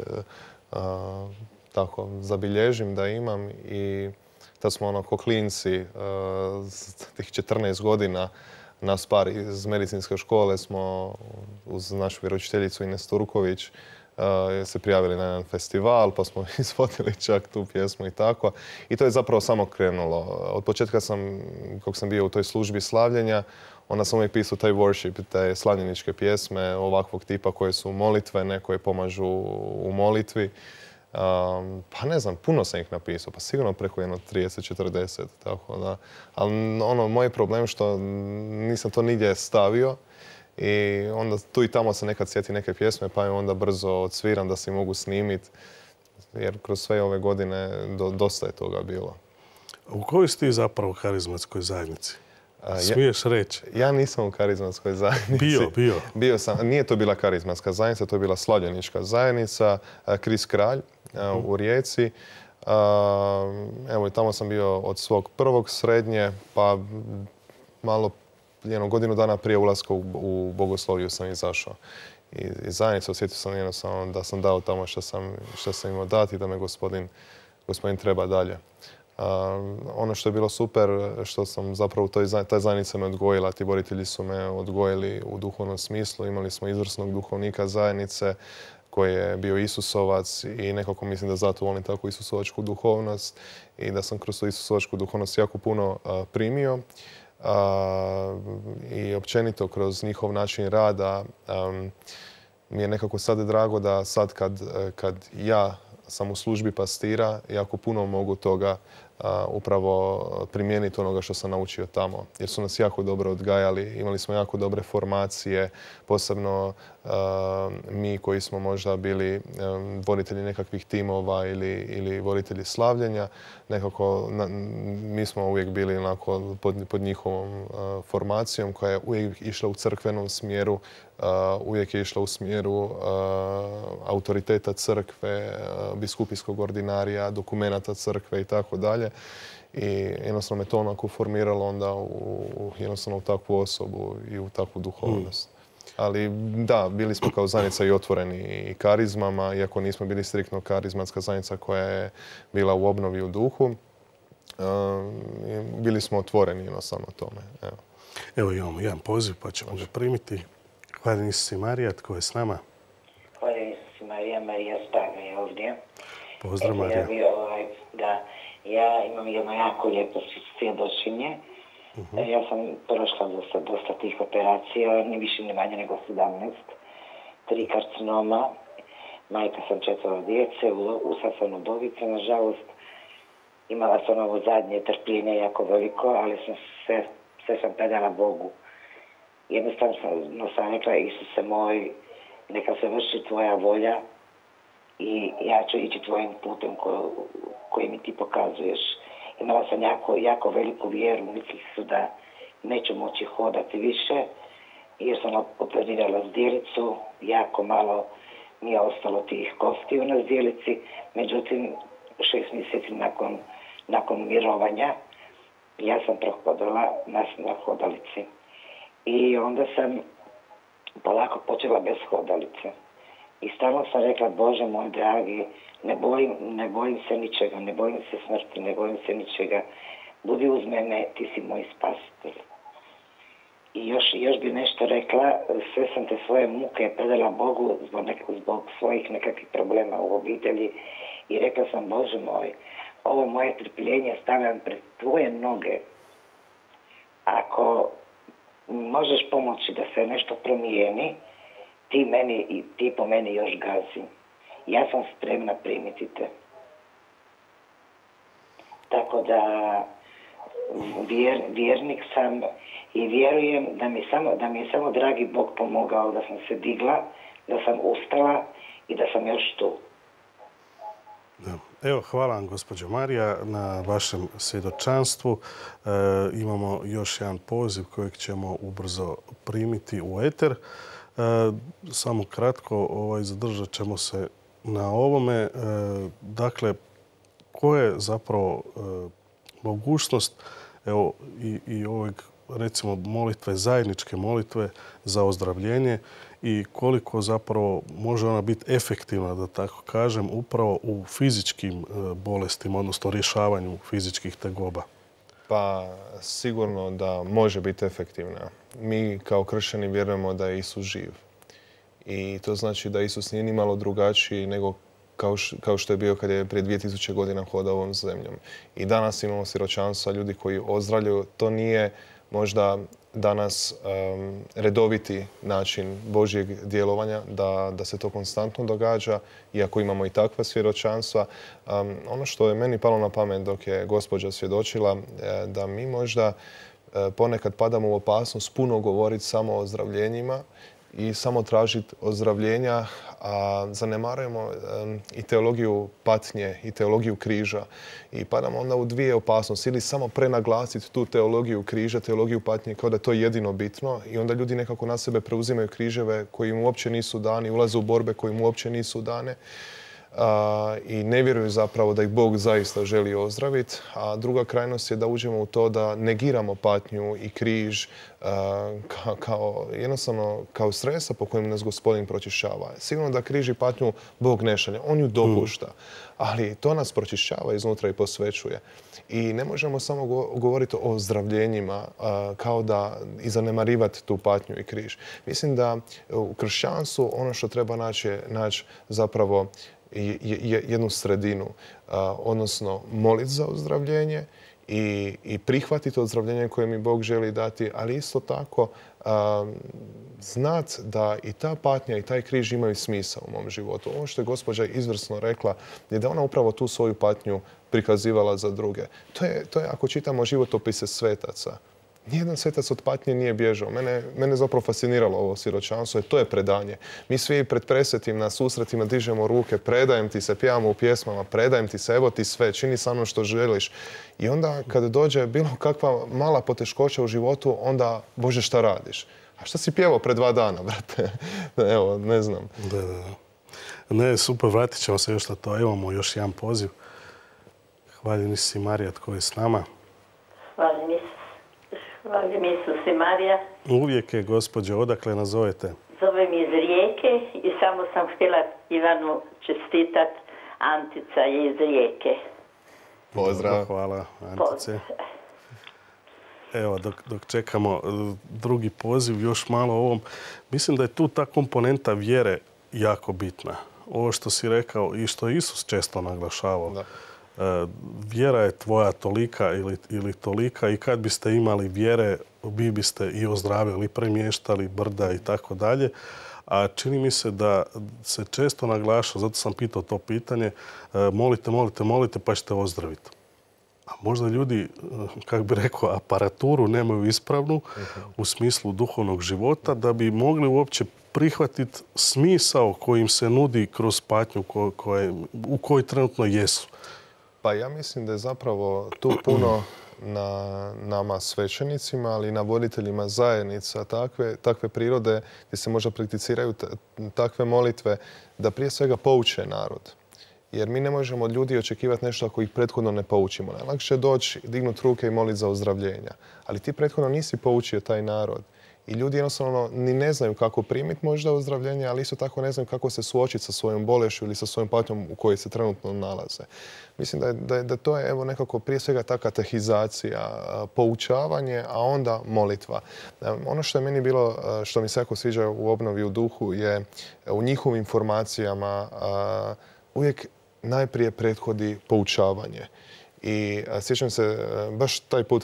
[SPEAKER 2] tako zabilježim da imam. I tad smo ko klinci, tih 14 godina, nas par iz medicinske škole smo uz našu vjeroučiteljicu Ines Turković se prijavili na jedan festival, pa smo izvodili čak tu pjesmu i tako. I to je zapravo samo krenulo. Od početka kako sam bio u toj službi slavljenja, onda sam uvijek pisao taj worship, te slavljeničke pjesme ovakvog tipa koje su molitvene, koje pomažu u molitvi. Pa ne znam, puno sam ih napisao, pa sigurno preko 30-40, tako da. Ali moj problem što nisam to nigdje stavio i onda tu i tamo se nekad sjeti neke pjesme, pa je onda brzo odsviram da si mogu snimiti, jer kroz sve ove godine dosta je toga bilo.
[SPEAKER 1] U kojoj si ti zapravo karizmatskoj zajednici? Smiješ reći?
[SPEAKER 2] Ja nisam u karizmatskoj zajednici. Bio sam. Nije to bila karizmatska zajednica, to je bila slavljenička zajednica. Kris Kralj u Rijeci. Evo i tamo sam bio od svog prvog srednje, pa malo godinu dana prije ulaska u bogosloviju sam izašao. Iz zajednice osjetio sam jednostavno da sam dao tamo što sam imao dati i da me gospodin treba dalje. Ono što je bilo super, što sam zapravo ta zajednica me odgojila, ti voditelji su me odgojili u duhovnom smislu. Imali smo izvrsnog duhovnika zajednice koji je bio Isusovac i nekako mislim da zato volim takvu isusovačku duhovnost i da sam kroz tu isusovačku duhovnost jako puno primio. I općenito kroz njihov način rada mi je nekako sad drago da sad kad ja sam u službi pastira, jako puno mogu toga upravo primijeniti onoga što sam naučio tamo. Jer su nas jako dobro odgajali, imali smo jako dobre formacije, posebno mi koji smo možda bili voditelji nekakvih timova ili voditelji slavljenja. Nekako mi smo uvijek bili onako pod njihovom formacijom koja je uvijek išla u crkvenom smjeru, uvijek je išla u smjeru autoriteta crkve, biskupijskog ordinarija, dokumenata crkve i tako dalje. I jednostavno me to onako formiralo onda jednostavno u takvu osobu i u takvu duhovnost. Ali da, bili smo kao zajednica i otvoreni i karizmama, iako nismo bili striktno karizmatska zajednica koja je bila u obnovi u duhu. Bili smo otvoreni jednostavno tome.
[SPEAKER 1] Evo imamo jedan poziv pa ćemo ga primiti. Hvala Isusi Marija, tko je s nama?
[SPEAKER 3] Hvala Isusi Marija, Marija Staga je ovdje.
[SPEAKER 1] Pozdrav Marija.
[SPEAKER 3] Ja imam jedno jako lijepo svjedočenje. Ja sam prošla dosta tih operacija, ni više ni manje nego 17. 3 karcinoma, majka sam 4 djece, usasanu udovice, nažalost. Imala sam ovo zadnje trpljenje jako veliko, ali sve sam predala Bogu. Jednostavno sam rekla, Isuse moj, neka se vrši tvoja volja i ja ću ići tvojim putem koji mi ti pokazuješ. Imala sam jako veliku vjeru, mislili su da neću moći hodati više, jer sam operirala zdjelicu, jako malo mi je ostalo tih kostiju na zdjelici, međutim 6 mjeseci nakon mirovanja ja sam prohodala na hodalici. I onda sam polako počela bez hodalice. I stalno sam rekla, Bože moj dragi, ne bojim se ničega, ne bojim se smrti, ne bojim se ničega. Budi uz mene, ti si moj spasitelj. I još bi nešto rekla, sve sam te svoje muke predala Bogu zbog svojih nekakvih problema u obitelji. I rekla sam, Bože moj, ovo moje trpljenje stavljam pred tvoje noge. Ako možeš pomoći da se nešto promijeni, ti po meni još gazi. Ja sam spremna primiti te. Tako da vjernik sam i vjerujem da mi je samo dragi Bog pomogao da sam se digla, da sam ustala i da sam još tu.
[SPEAKER 1] Evo, hvala vam, gospođo Marija, na vašem svjedočanstvu. Imamo još jedan poziv kojeg ćemo ubrzo primiti u eter. Samo kratko, zadržat ćemo se na ovome. Dakle, koja je zapravo mogućnost i ovog, recimo, molitve, zajedničke molitve za ozdravljenje i koliko zapravo može ona biti efektivna, da tako kažem, upravo u fizičkim bolestima, odnosno rješavanju fizičkih tegoba?
[SPEAKER 2] Pa sigurno da može biti efektivna. Mi kao kršćani vjerujemo da je Isus živ. I to znači da Isus nije ni malo drugačiji nego kao što je bio kad je prije 2000 godina hodao ovom zemljom. I danas imamo siročanstva, ljudi koji ozdravljaju. To nije možda danas redoviti način Božjeg djelovanja, da se to konstantno događa, iako imamo i takva svjedočanstva. Ono što je meni palo na pamet dok je gospođa svjedočila, da mi možda ponekad padamo u opasnost puno govoriti samo o ozdravljenjima i samo tražiti ozdravljenja, a zanemarujemo i teologiju patnje i teologiju križa. I padamo onda u dvije opasnosti. Ili samo prenaglasiti tu teologiju križa, teologiju patnje kao da je to jedino bitno i onda ljudi nekako na sebe preuzimaju križeve koji im uopće nisu dani, ulaze u borbe koje im uopće nisu dane. I ne vjeruju zapravo da ih Bog zaista želi ozdraviti. A druga krajnost je da uđemo u to da negiramo patnju i križ jednostavno kao sredstva po kojem nas Gospodin pročišćava. Sigurno da križ i patnju Bog ne šalje, on ju dopušta. Ali to nas pročišćava iznutra i posvećuje. I ne možemo samo govoriti o ozdravljenjima kao da i zanemarivati tu patnju i križ. Mislim da u kršćanstvu ono što treba naći je zapravo jednu sredinu, odnosno moliti za ozdravljenje i prihvatiti ozdravljenje koje mi Bog želi dati, ali isto tako znat da i ta patnja i taj križ imaju smisao u mom životu. Ovo što je gospođa izvrsno rekla je da ona upravo tu svoju patnju prikazivala za druge. To je ako čitamo životopise svetaca. Nijedan svetac od patnje nije bježao. Mene zapravo fasciniralo ovo siročanstvo, jer to je predanje. Mi svi pred presvetim na susretima dižemo ruke, predajem ti se, pjevamo u pjesmama, predajem ti se, evo ti sve, čini sa mnom što želiš. I onda kad dođe bilo kakva mala poteškoća u životu, onda Bože šta radiš? A šta si pjevao pred 2 dana, brate? Evo, ne znam.
[SPEAKER 1] Da. Ne, super, vratit ćemo se još na to. Imamo još jedan poziv. Hvaljeni si Marija, tko je s nama.
[SPEAKER 4] Hvalim Isus i Marija.
[SPEAKER 1] Uvijek je, gospođo, odakle nas zovete?
[SPEAKER 4] Zovem iz Rijeke i samo sam htjela Ivanu čestitat. Antica je iz Rijeke.
[SPEAKER 2] Pozdrav.
[SPEAKER 1] Hvala, Antice. Evo, dok čekamo drugi poziv, još malo o ovom. Mislim da je tu ta komponenta vjere jako bitna. Ovo što si rekao i što Isus često naglašavao. Da. Vjera je tvoja tolika ili tolika i kad biste imali vjere, vi biste i ozdravili, premještali brda i tako dalje. A čini mi se da se često naglaša, zato sam pitao to pitanje, molite pa ćete ozdraviti. A možda ljudi, kako bi rekao, aparaturu nemaju ispravnu u smislu duhovnog života da bi mogli uopće prihvatiti smisao koji im se nudi kroz patnju u kojoj trenutno jesu.
[SPEAKER 2] Pa ja mislim da je zapravo tu puno na nama svećenicima, ali i na voditeljima zajednica takve prirode gdje se možda prakticiraju takve molitve da prije svega pouče narod. Jer mi ne možemo od ljudi očekivati nešto ako ih prethodno ne poučimo. Najlakše je doći, dignuti ruke i moliti za ozdravljenja. Ali ti prethodno nisi poučio taj narod. I ljudi jednostavno ni ne znaju kako primiti možda ozdravljenje, ali isto tako ne znaju kako se suočiti sa svojom bolešću ili sa svojom patnjom u kojoj se trenutno nalaze. Mislim da to je evo nekako prije svega ta katehizacija, poučavanje, a onda molitva. Ono što je meni bilo, što mi se jako sviđa u obnovi u duhu je u njihovim informacijama uvijek najprije prethodi poučavanje. I sjećam se, baš taj put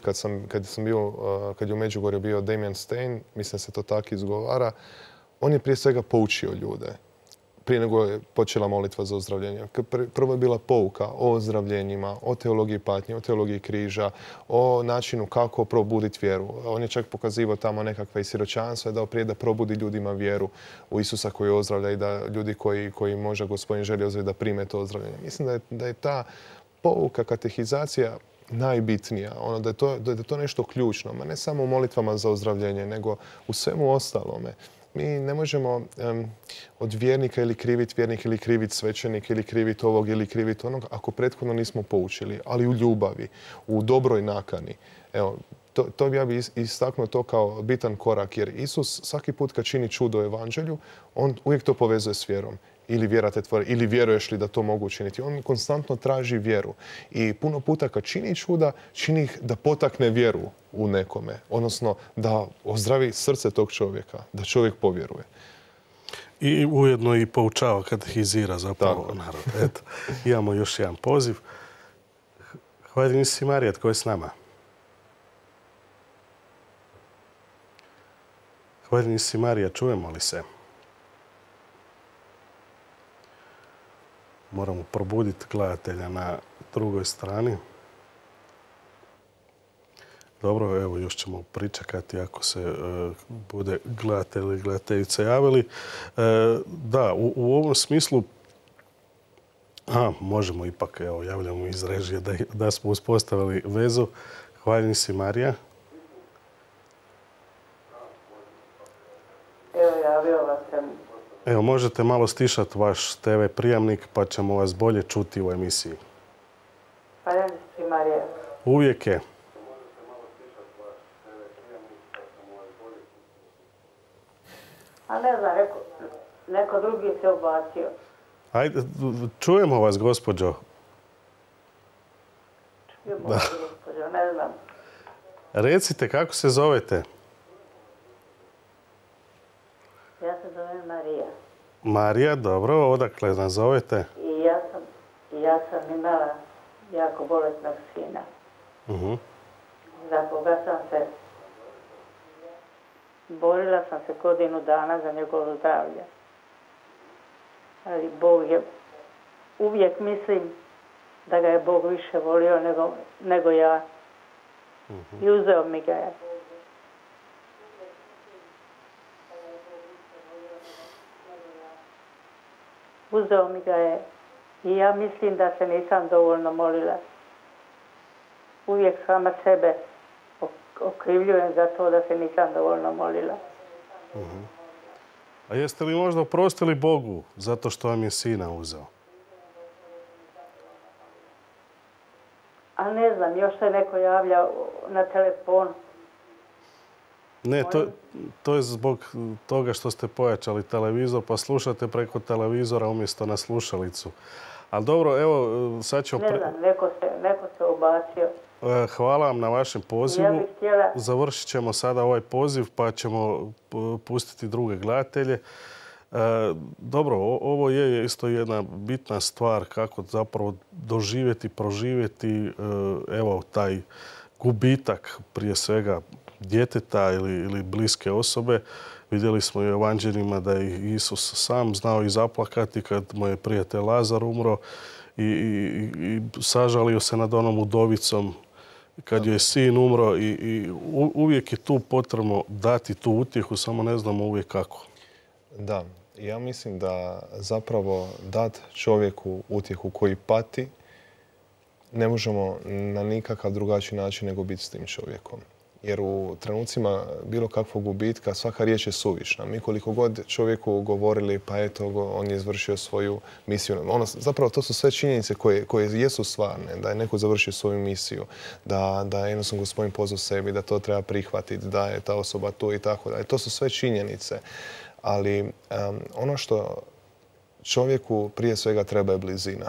[SPEAKER 2] kad je u Međugorju bio Damien Stein, mislim se to tako izgovara, on je prije svega poučio ljude. Prije nego je počela molitva za ozdravljenje. Prvo je bila pouka o ozdravljenjima, o teologiji patnje, o teologiji križa, o načinu kako probuditi vjeru. On je čak pokazivao tamo nekakve i siročanstva, dao prije da probudi ljudima vjeru u Isusa koji ozdravlja i da ljudi koji možda Gospodin želi ozdraviti da prime to ozdravljenje. Mislim da je ta pouka, katehizacija najbitnija, da je to nešto ključno, ma ne samo u molitvama za ozdravljenje, nego u svemu ostalome. Mi ne možemo od vjernika ili kriviti vjernika ili kriviti svećenika ili kriviti ovog ili kriviti onog ako prethodno nismo poučili, ali u ljubavi, u dobroj nakani. Evo, ja bi istaknuo to kao bitan korak, jer Isus svaki put kad čini čudo u evanđelju, on uvijek to povezuje s vjerom. Ili vjera te tvori, ili vjeruješ li da to mogu učiniti. On konstantno traži vjeru. I puno puta kad čini čuda, čini ih da potakne vjeru u nekome. Odnosno da ozdravi srce tog čovjeka, da čovjek povjeruje.
[SPEAKER 1] I ujedno i poučava, katehizira zapravo narod. Eto, imamo još jedan poziv. Hvaljeni si Marija, tko je s nama? Hvaljeni si Marija, čujemo li se? Moramo probuditi gledatelja na drugoj strani. Dobro, evo još ćemo pričekati ako se bude gledatelj ili gledateljica javili. Da, u ovom smislu možemo ipak, evo, javljamo iz režije da smo uspostavili vezu. Hvaljeni si Marija.
[SPEAKER 5] Evo, javila sam.
[SPEAKER 1] Evo, možete malo stišati vaš TV prijamnik pa ćemo vas bolje čuti u emisiji.
[SPEAKER 5] Hvaljeni si Marija.
[SPEAKER 1] Uvijek je.
[SPEAKER 5] A ne znam, neko drugi se ubacio.
[SPEAKER 1] Ajde, čujemo vas, gospođo.
[SPEAKER 5] Čujemo vas, gospođo, ne znam.
[SPEAKER 1] Recite, kako se zovete?
[SPEAKER 5] Ja se zovem Marija.
[SPEAKER 1] Marija, dobro. Odakle nas zovete?
[SPEAKER 5] I ja sam imala jako bolesnog sina. Za koga sam se borila sam se godinu dana za njegovo zdravlje. Ali Bog je, uvijek mislim da ga je Bog više volio nego ja. I uzeo mi ga je. Uzeo mi ga je i ja mislim da se nisam dovoljno molila. Uvijek sama sebe okrivljujem za to da se nisam dovoljno molila.
[SPEAKER 1] A jeste li možda oprostili Bogu zato što vam je sina uzeo?
[SPEAKER 5] A ne znam, još se neko javlja na telefon.
[SPEAKER 1] Ne, to je zbog toga što ste pojačali televizor pa slušate preko televizora umjesto na slušalicu. Ali dobro, evo, sad ćemo...
[SPEAKER 5] Ne znam, neko se ubacio.
[SPEAKER 1] Hvala vam na vašem pozivu.
[SPEAKER 5] Ja bih htjela...
[SPEAKER 1] Završit ćemo sada ovaj poziv pa ćemo pustiti druge gledatelje. Dobro, ovo je isto jedna bitna stvar kako zapravo doživjeti, proživjeti evo taj gubitak prije svega djeteta ili bliske osobe. Vidjeli smo i u evanđeljima da je Isus sam znao i zaplakati kad mu je prijatelj Lazar umro i sažalio se nad onom udovicom kad je sin umro i uvijek je tu potrebno dati tu utjehu, samo ne znamo uvijek kako.
[SPEAKER 2] Da, ja mislim da zapravo dati čovjeku utjehu koji pati ne možemo na nikakav drugačiji način nego biti s tim čovjekom. Jer u trenucima bilo kakvog gubitka svaka riječ je suvišna. Mi koliko god čovjeku govorili pa eto on je izvršio svoju misiju. Zapravo to su sve činjenice koje jesu stvarne. Da je neko završio svoju misiju, da je jednostavno Gospodin pozvao sebi, da to treba prihvatiti, da je ta osoba tu i tako dalje. To su sve činjenice. Ali ono što čovjeku prije svega treba je blizina.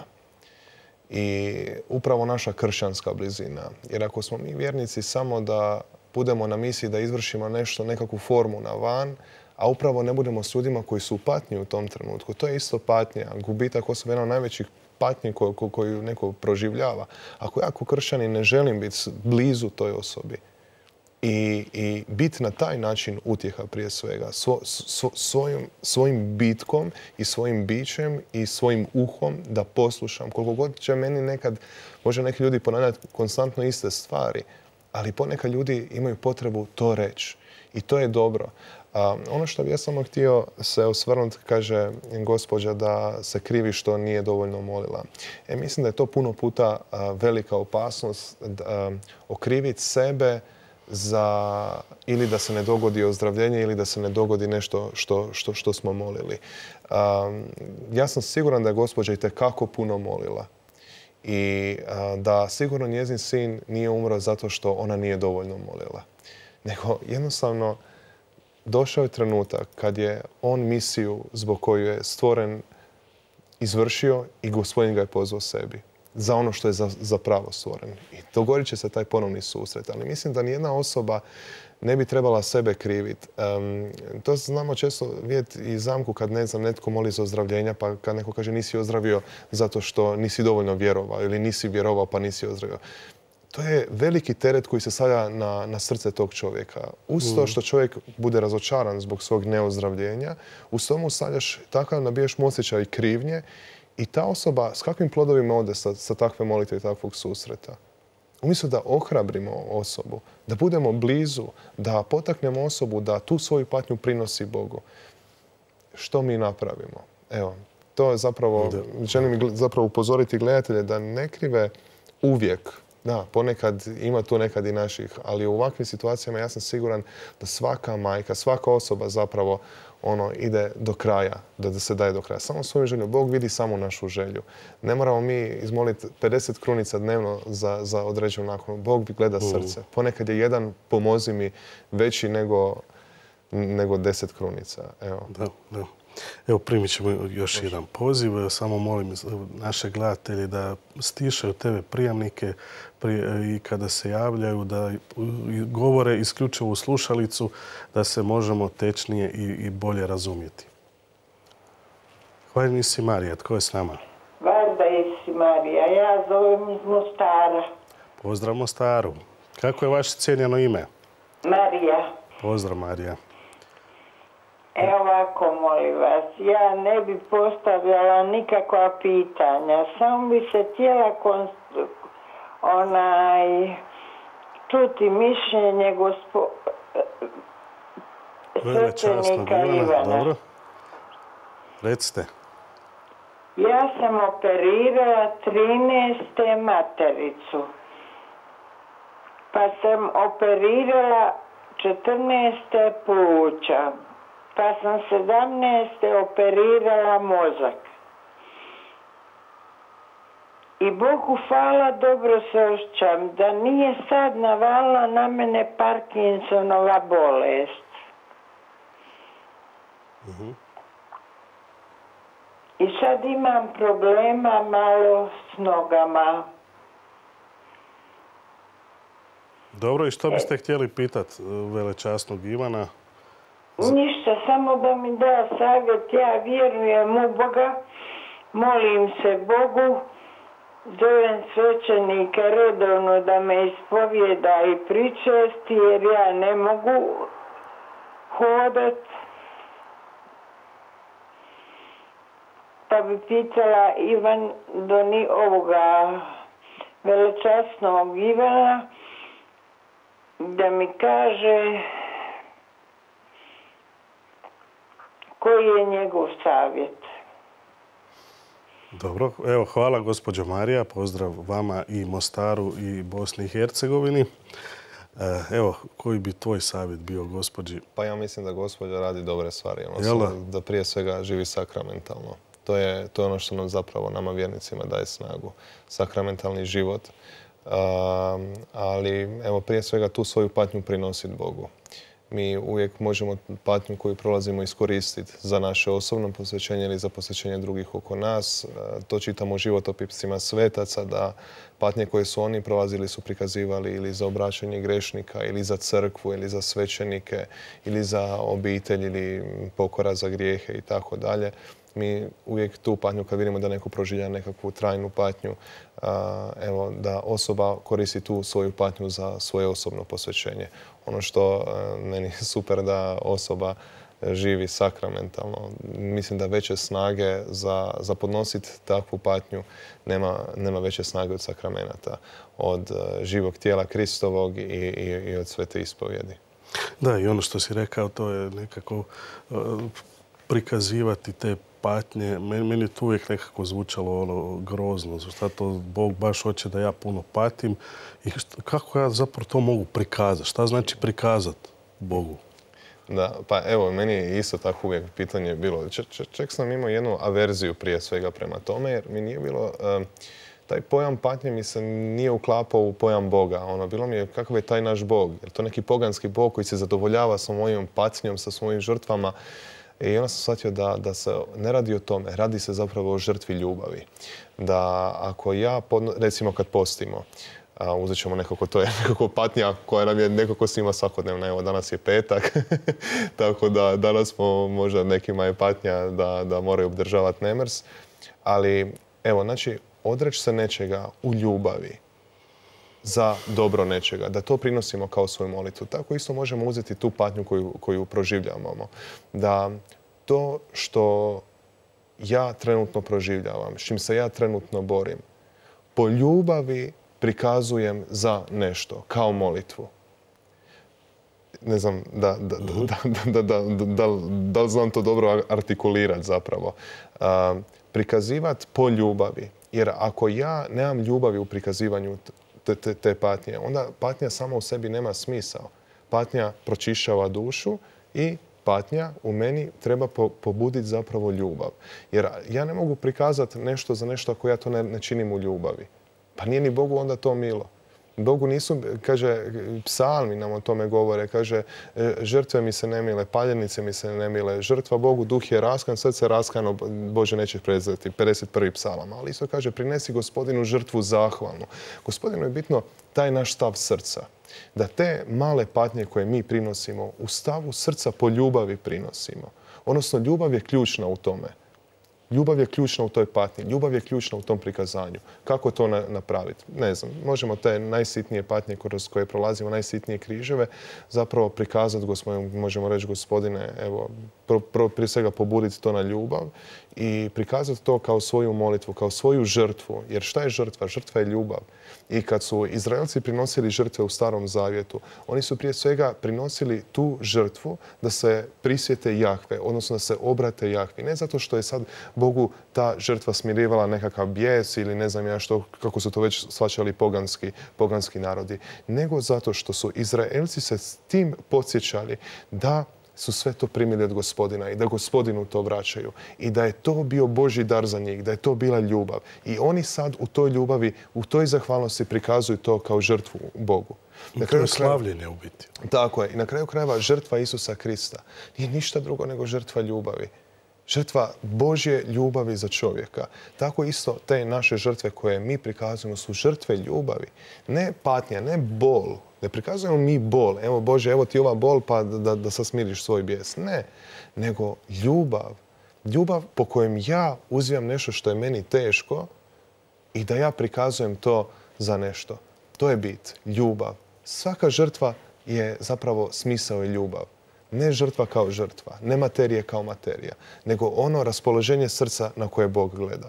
[SPEAKER 2] I upravo naša kršćanska blizina. Jer ako smo mi vjernici samo da budemo na misiji da izvršimo nešto, nekakvu formu na van, a upravo ne budemo s ljudima koji su u patnji u tom trenutku. To je isto patnja. Gubitak osobe je jedna od najvećih patnji koju neko proživljava. Ako ja kao kršćanin ne želim biti blizu toj osobi i biti na taj način utjeha prije svega, svojim bitkom i svojim bićem i svojim uhom da poslušam. Koliko god će meni nekad, može neki ljudi ponavljati konstantno iste stvari, ali ponekad ljudi imaju potrebu to reći. I to je dobro. Ono što bi ja samo htio se osvrnuti, kaže gospođa da se krivi što nije dovoljno molila. Mislim da je to puno puta velika opasnost okriviti sebe za ili da se ne dogodi ozdravljenje ili da se ne dogodi nešto što smo molili. Ja sam siguran da je gospođa itekako puno molila. I da sigurno njezin sin nije umro zato što ona nije dovoljno molila. Nego jednostavno došao je trenutak kad je on misiju zbog koju je stvoren izvršio i Gospodin ga je pozvao sebi. za ono što je zapravo stvoren. I dogodit će se taj ponovni susret. Ali mislim da nijedna osoba ne bi trebala sebe kriviti. To znamo često vidjeti i zamku kad, ne znam, netko moli za ozdravljenja, pa kad neko kaže nisi ozdravio zato što nisi dovoljno vjerovao ili nisi vjerovao pa nisi ozdravio. To je veliki teret koji se stavlja na srce tog čovjeka. Uz to što čovjek bude razočaran zbog svog neozdravljenja, uz to mu stavljaš takav nabijaš mu osjećaj krivnje i ta osoba s kakvim plodovima ode sa takve molitve i takvog susreta. Umjesto da ohrabrimo osobu, da budemo blizu, da potaknemo osobu da tu svoju patnju prinosi Bogu. Što mi napravimo? Evo, to je zapravo, želim zapravo upozoriti gledatelje da ne krive uvijek. Da, ponekad ima tu nekad i naših, ali u ovakvim situacijama ja sam siguran da svaka majka, svaka osoba zapravo ide do kraja, da se daje do kraja. Samo svoju želju. Bog vidi samo našu želju. Ne moramo mi izmoliti 50 krunica dnevno za određenu nakonu. Bog gleda srce. Ponekad je jedan pomozi mi veći nego 10 krunica. Evo.
[SPEAKER 1] Da. Evo, primit ćemo još jedan poziv. Samo molim naše gledatelje da stišaju TV prijamnike i kada se javljaju da govore isključivo u slušalicu da se možemo tečnije i bolje razumjeti. Hvala si Marija. Tko je s nama?
[SPEAKER 6] Varda si Marija. Ja zovem iz Mostara.
[SPEAKER 1] Pozdrav Mostaru. Kako je vaše cijenjeno ime?
[SPEAKER 6] Marija.
[SPEAKER 1] Pozdrav Marija.
[SPEAKER 6] Evo ovako, molim vas, ja ne bi postavljala nikakva pitanja, samo bi se htjela čuti mišljenje svećenika Ivana.
[SPEAKER 1] Dobro. Recite.
[SPEAKER 6] Ja sam operirala 13. matericu, pa sam operirala 14. pluća. Pa sam 17. operirala mozak. I Bogu hvala, dobro se osjećam, da nije sad navalila na mene Parkinsonova bolest. I sad imam problema malo s nogama.
[SPEAKER 1] Dobro, i što biste htjeli pitati velečasnog Ivana?
[SPEAKER 6] Ništa, samo da mi da savjet. Ja vjerujem u Boga, molim se Bogu, zovem svećenika redovno da me ispovijeda i pričesti, jer ja ne mogu hodat. Pa bi pitala Ivan, ovoga velečasnog Ivana, da mi kaže koji je njegov savjet.
[SPEAKER 1] Dobro, evo, hvala gospođo Marija, pozdrav vama i Mostaru i Bosni i Hercegovini. Evo, koji bi tvoj savjet bio gospođi?
[SPEAKER 2] Pa ja mislim da gospođa radi dobre stvari. Da prije svega živi sakramentalno. To je ono što nam zapravo, nama vjernicima, daje snagu. Sakramentalni život. Ali, evo, prije svega tu svoju patnju prinositi Bogu. Mi uvijek možemo patnju koju prolazimo iskoristiti za naše osobno posvećenje ili za posvećenje drugih oko nas. To čitamo u životopisima svetaca, da patnje koje su oni prolazili su prikazivali ili za obraćanje grešnika, ili za crkvu, ili za svećenike, ili za obitelj, ili pokora za grijehe i tako dalje. Mi uvijek tu patnju, kad vidimo da neko proživlja nekakvu trajnu patnju, evo, da osoba koristi tu svoju patnju za svoje osobno posvećenje. Ono što meni je super da osoba živi sakramentalno. Mislim da veće snage za podnositi takvu patnju nema veće snage od sakramenata, od živog tijela Kristovog i od svete ispovjedi.
[SPEAKER 1] Da, i ono što si rekao, to je nekako prikazivati te patnje. Meni je to uvijek nekako zvučalo grozno. Šta to Bog baš hoće da ja puno patim i kako ja zapravo to mogu prikazati? Šta znači prikazati Bogu?
[SPEAKER 2] Da, pa evo, meni je isto tako uvijek pitanje bilo. Čak sam imao jednu averziju prije svega prema tome, jer mi nije bilo... Taj pojam patnje mi se nije uklapao u pojam Boga. Bilo mi je kakav je taj naš Bog. Je to neki poganski Bog koji se zadovoljava sa mojom patnjom, sa svojim žrtvama? I onda sam shvatio da se ne radi o tome, radi se zapravo o žrtvi ljubavi. Da ako ja, recimo kad postimo, uzet ćemo nekako, to je nekako patnja koja nam je nekako svima svakodnevna. Evo, danas je petak, tako da danas smo, možda nekima je patnja da moraju obdržavati nemrs. Ali, evo, znači, odreći se nečega u ljubavi za dobro nečega, da to prinosimo kao svoju molitvu. Tako isto možemo uzeti tu patnju koju proživljavamo. Da to što ja trenutno proživljavam, s čim se ja trenutno borim, po ljubavi prikazujem za nešto, kao molitvu. Ne znam da li znam to dobro artikulirati zapravo. Prikazivati po ljubavi. Jer ako ja nemam ljubavi u prikazivanju te patnje, onda patnja sama u sebi nema smisao. Patnja pročišćava dušu i patnja u meni treba pobuditi zapravo ljubav. Jer ja ne mogu prikazati nešto za nešto ako ja to ne činim u ljubavi. Pa nije ni Bogu onda to milo. Bogu nisu, kaže, psalmi nam o tome govore, kaže, žrtve mi se ne mile, paljenice mi se ne mile, žrtva Bogu, duh je raskan, srce raskano, Bože nećeš prezreti, 51. psalam. Ali isto kaže, prinesi Gospodinu žrtvu zahvalnu. Gospodinu je bitno taj naš stav srca. Da te male patnje koje mi prinosimo, u stavu srca po ljubavi prinosimo. Odnosno, ljubav je ključna u tome. Ljubav je ključna u toj patnji, ljubav je ključna u tom prikazanju. Kako to napraviti? Ne znam, možemo te najsitnije patnje kroz koje prolazimo, najsitnije križeve, zapravo prikazati, možemo reći, Gospodine, evo, prije svega pobuditi to na ljubav i prikazati to kao svoju molitvu, kao svoju žrtvu. Jer šta je žrtva? Žrtva je ljubav. I kad su Izraelci prinosili žrtve u Starom Zavjetu, oni su prije svega prinosili tu žrtvu da se prisjete Jahve, odnosno da se obrate Jahvi. Ne zato što je sad Bogu ta žrtva smirivala nekakav bijes ili ne znam ja što, kako su to već shvaćali poganski narodi, nego zato što su Izraelci se s tim podsjećali da su sve to primili od Gospodina i da Gospodinu to vraćaju. I da je to bio Božji dar za njih, da je to bila ljubav. I oni sad u toj ljubavi, u toj zahvalnosti prikazuju to kao žrtvu Bogu.
[SPEAKER 1] To je slavljenje u biti.
[SPEAKER 2] Tako je. I na kraju krajeva žrtva Isusa Krista nije ništa drugo nego žrtva ljubavi. Žrtva Božje ljubavi za čovjeka. Tako isto te naše žrtve koje mi prikazujemo su žrtve ljubavi. Ne patnja, ne bol. Ne prikazujemo mi bol. Evo Bože, evo ti ova bol pa da sad smiriš svoj bijes. Ne. Nego ljubav. Ljubav po kojem ja uzimam nešto što je meni teško i da ja prikazujem to za nešto. To je bit. Ljubav. Svaka žrtva je zapravo smisao i ljubav. Ne žrtva kao žrtva, ne materije kao materija, nego ono raspoloženje srca na koje Bog gleda.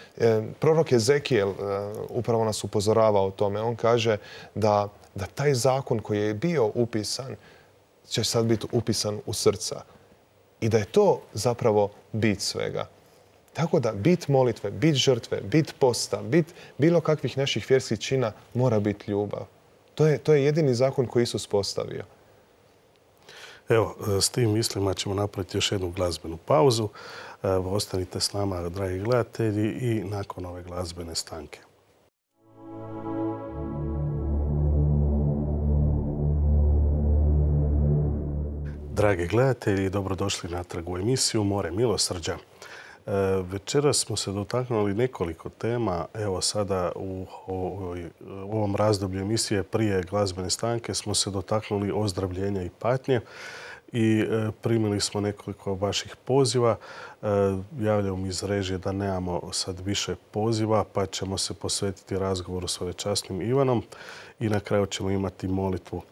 [SPEAKER 2] Prorok Ezekijel upravo nas upozorava o tome. On kaže da taj zakon koji je bio upisan će sad biti upisan u srca. I da je to zapravo bit svega. Tako da bit molitve, bit žrtve, bit posta, bit bilo kakvih naših vjerskih čina mora biti ljubav. To je jedini zakon koji Isus postavio.
[SPEAKER 1] Evo, s tim mislima ćemo napraviti još jednu glazbenu pauzu. Ostanite s nama, dragi gledatelji, i nakon ove glazbene stanke. Dragi gledatelji, dobrodošli natrag u emisiju More milosrđa. Večeras smo se dotaknuli nekoliko tema. Evo sada u ovom razdoblju emisije prije glazbene stanke smo se dotaknuli ozdravljenja i patnje i primili smo nekoliko vaših poziva. Javljaju mi iz režije da nemamo sad više poziva, pa ćemo se posvetiti razgovoru s Velečasnim Ivanom i na kraju ćemo imati molitvu.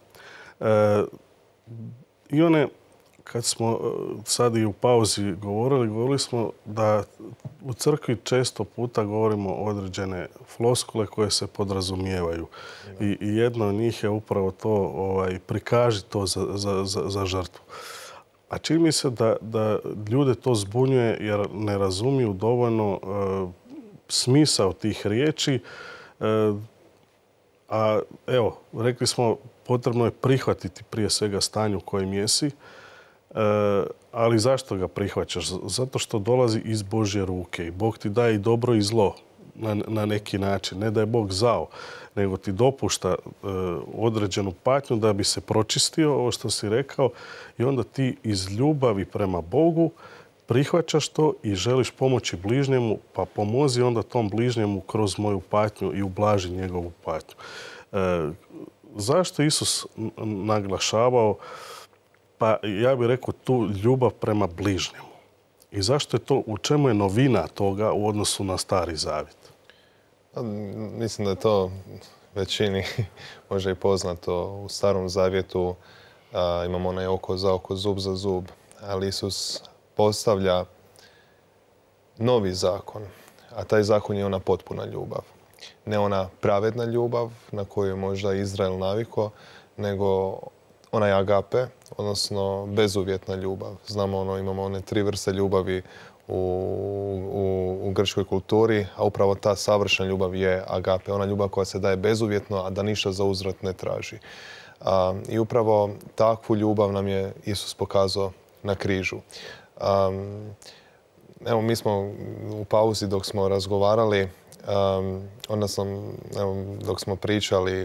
[SPEAKER 1] Ivane, kad smo sad i u pauzi govorili smo da u crkvi često puta govorimo određene floskule koje se podrazumijevaju. I jedna od njih je upravo to, prikaži to za žrtvu. A čini mi se da ljude to zbunjuje jer ne razumiju dovoljno smisao tih riječi. A evo, rekli smo, potrebno je prihvatiti prije svega stanje u kojem jesi. Ali zašto ga prihvaćaš? Zato što dolazi iz Božje ruke i Bog ti daje i dobro i zlo. na neki način. Ne da je Bog zao, nego ti dopušta određenu patnju da bi se pročistio, ovo što si rekao, i onda ti iz ljubavi prema Bogu prihvaćaš to i želiš pomoći bližnjemu, pa pomozi onda tom bližnjemu kroz moju patnju i ublaži njegovu patnju. Zašto Isus naglašavao, pa ja bih rekao, tu ljubav prema bližnjemu? I zašto je to, u čemu je novina toga u odnosu na Stari Zavjet?
[SPEAKER 2] Mislim da je to većini možda i poznato. U Starom Zavjetu imamo onaj oko za oko, zub za zub, ali Isus postavlja novi zakon, a taj zakon je ona potpuna ljubav. Ne ona pravedna ljubav na koju je možda Izrael navikao, nego onaj agape, odnosno bezuvjetna ljubav. Znamo, imamo one 3 vrste ljubavi u grčkoj kulturi, a upravo ta savršena ljubav je agape, ona ljubav koja se daje bezuvjetno, a da ništa za uzvrat ne traži. I upravo takvu ljubav nam je Isus pokazao na križu. Evo, mi smo u pauzi dok smo razgovarali, dok smo pričali i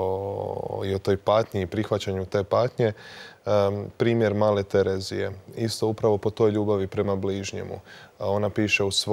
[SPEAKER 2] o toj patnji i prihvaćanju te patnje, primjer male Terezije. Isto upravo po toj ljubavi prema bližnjemu. Ona piše u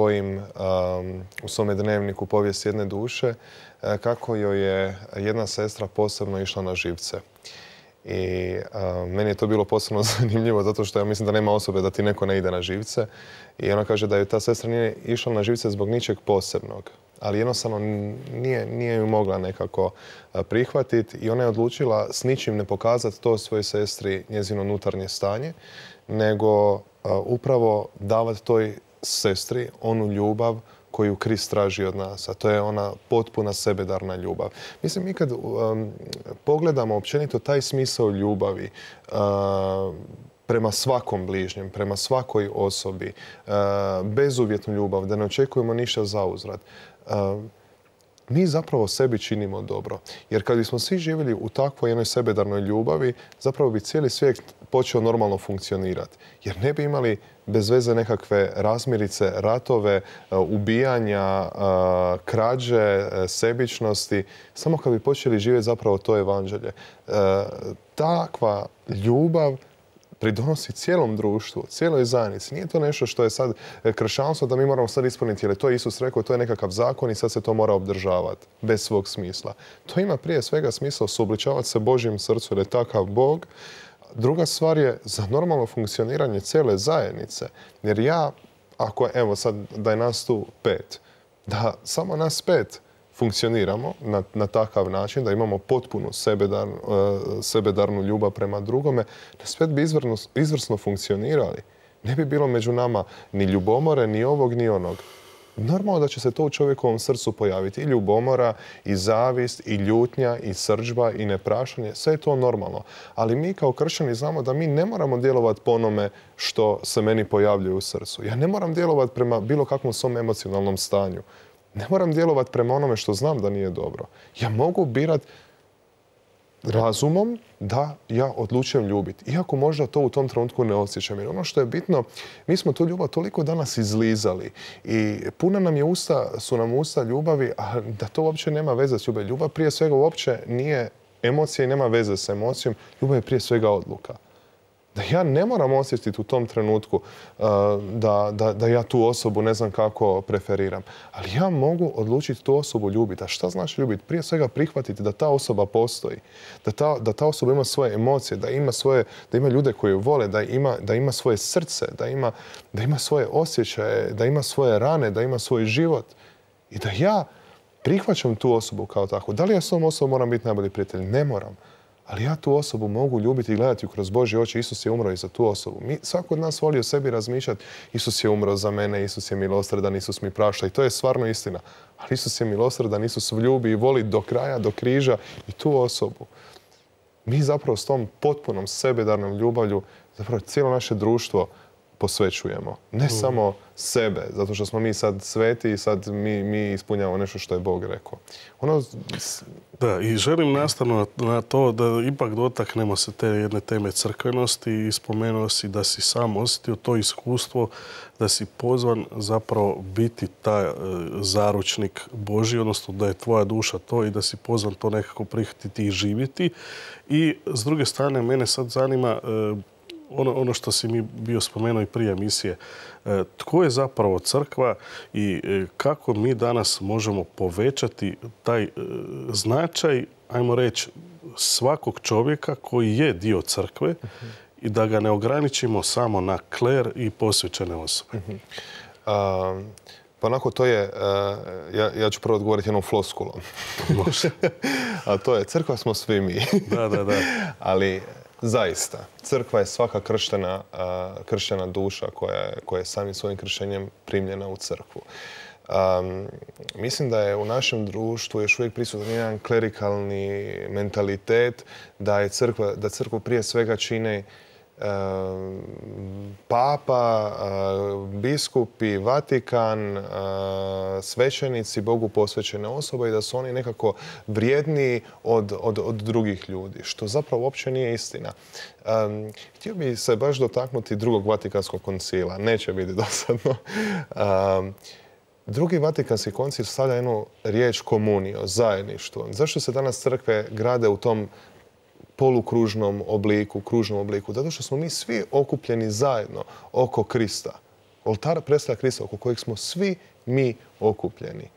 [SPEAKER 2] svome dnevniku Povijest jedne duše kako joj je jedna sestra posebno išla na živce. I meni je to bilo posebno zanimljivo zato što ja mislim da nema osobe da ti neko ne ide na živce. I ona kaže da je ta sestra nije išla na živce zbog ničeg posebnog, ali jednostavno nije ju mogla nekako prihvatiti i ona je odlučila s ničim ne pokazati to svojoj sestri njezino unutarnje stanje, nego upravo davati toj sestri onu ljubav koju Krist traži od nas, a to je ona potpuna sebedarna ljubav. Mislim, mi kad pogledamo općenito taj smisao ljubavi prema svakom bližnjem, prema svakoj osobi, bezuvjetnu ljubav, da ne očekujemo ništa zauzvrat, mi zapravo sebi činimo dobro. Jer kad bismo svi živjeli u takvoj jednoj sebedarnoj ljubavi, zapravo bi cijeli svijet počeo normalno funkcionirati. Jer ne bi imali bez veze nekakve razmirice, ratove, ubijanja, krađe, sebičnosti. Samo kad bi počeli živjeti zapravo to evanđelje. Takva ljubav pridonosi cijelom društvu, cijeloj zajednici. Nije to nešto što je sad kršćanstvo da mi moramo sad ispuniti, jer je to Isus rekao, to je nekakav zakon i sad se to mora obdržavati bez svog smisla. To ima prije svega smisla suobličavati se Božjem srcu, jer je takav Bog. Druga stvar je za normalno funkcioniranje cijele zajednice. Jer ako evo sad da je nas tu 5, da samo nas 5 funkcioniramo na takav način, da imamo potpunu sebedarnu ljubav prema drugome, da svijet bi izvrsno funkcionirali. Ne bi bilo među nama ni ljubomore, ni ovog, ni onog. Normalno da će se to u čovjekovom srcu pojaviti. I ljubomora, i zavist, i ljutnja, i srdžba, i neprašanje. Sve je to normalno. Ali mi kao kršćani znamo da mi ne moramo djelovati po onome što se meni pojavljuje u srcu. Ja ne moram djelovati prema bilo kakvom svom emocionalnom stanju. Ne moram djelovati prema onome što znam da nije dobro. Ja mogu birati razumom da ja odlučujem ljubiti. Iako možda to u tom trenutku ne osjećam. Jer ono što je bitno, mi smo tu ljubav toliko danas izlizali i puna su nam usta ljubavi, a da to uopće nema veze s ljubav. Ljubav prije svega uopće nije emocija i nema veze sa emocijom. Ljubav je prije svega odluka. Da ja ne moram osjetiti u tom trenutku da ja tu osobu ne znam kako preferiram. Ali ja mogu odlučiti tu osobu ljubiti. A šta znači ljubiti? Prije svega prihvatiti da ta osoba postoji. Da ta osoba ima svoje emocije, da ima ljude koji ju vole, da ima svoje srce, da ima svoje osjećaje, da ima svoje rane, da ima svoj život. I da ja prihvaćam tu osobu kao takvu. Da li ja s tom osobom moram biti najbolji prijatelj? Ne moram. Ali ja tu osobu mogu ljubiti i gledati kroz Božje oči. Isus je umro i za tu osobu. Svako od nas voli o sebi razmišljati. Isus je umro za mene, Isus je milosrdan, Isus mi prašta. I to je stvarno istina. Ali Isus je milosrdan, Isus ljubi i voli do kraja, do križa i tu osobu. Mi zapravo s tom potpunom sebedarnom ljubavlju, zapravo cijelo naše društvo posvećujemo. Ne samo sebe, zato što smo mi sad sveti i sad mi ispunjavamo nešto što je Bog rekao.
[SPEAKER 1] Da, i želim nastavno na to da ipak dotaknemo se te jedne teme crkvenosti i spomenuo si da si sam osjetio to iskustvo, da si pozvan zapravo biti taj zaručnik Božji, odnosno da je tvoja duša to i da si pozvan to nekako prihvatiti i živjeti. I s druge strane, mene sad zanima ono što si mi bio spomenuo i prije emisije. Tko je zapravo crkva i kako mi danas možemo povećati taj značaj, ajmo reći, svakog čovjeka koji je dio crkve i da ga ne ograničimo samo na kler i posvećene osobe?
[SPEAKER 2] Pa onako to je, ja ću prvo odgovoriti jednom floskulom.
[SPEAKER 1] Može.
[SPEAKER 2] A to je, crkva smo svi mi.
[SPEAKER 1] Da.
[SPEAKER 2] Ali zaista, crkva je svaka krštena duša koja je samim svojim kršenjem primljena u crkvu. Mislim da je u našem društvu još uvijek prisutan jedan klerikalni mentalitet da crkvu prije svega čine Papa, biskupi, Vatikan, svećenici, Bogu posvećene osobe i da su oni nekako vrijedniji od drugih ljudi, što zapravo uopće nije istina. Htio bi se baš dotaknuti drugog Vatikanskog koncila. Neće biti dosadno. Drugi Vatikanski koncil stavlja jednu riječ komunio, zajedništvo. Zašto se danas crkve grade u tom polukružnom obliku, kružnom obliku? Zato što smo mi svi okupljeni zajedno oko Krista. Oltar predstavlja Krista oko kojeg smo svi mi okupljeni.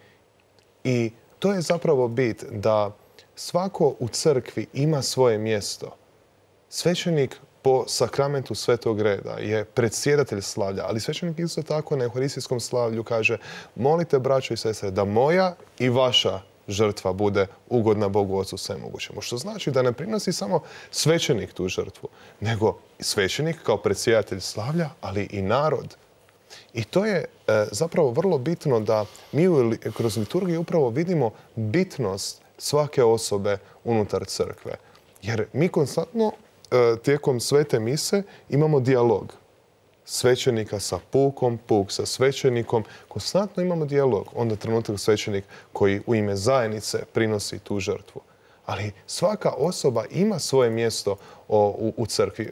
[SPEAKER 2] I to je zapravo bit da svako u crkvi ima svoje mjesto. Svećenik po sakramentu Svetog reda je predsjedatelj slavlja, ali svećenik isto tako na euharistijskom slavlju kaže: molite, braćo i sestre, da moja i vaša žrtva bude ugodna Bogu Ocu Svemogućemu. Što znači da ne prinosi samo svećenik tu žrtvu, nego i svećenik kao predsjedatelj slavlja, ali i narod. I to je zapravo vrlo bitno da mi kroz liturgiju upravo vidimo bitnost svake osobe unutar crkve. Jer mi konstantno tijekom svete mise imamo dijalog svećenika sa pukom, puk sa svećenikom. Konstantno imamo dijalog. Onda trenutak svećenik koji u ime zajednice prinosi tu žrtvu. Ali svaka osoba ima svoje mjesto u crkvi.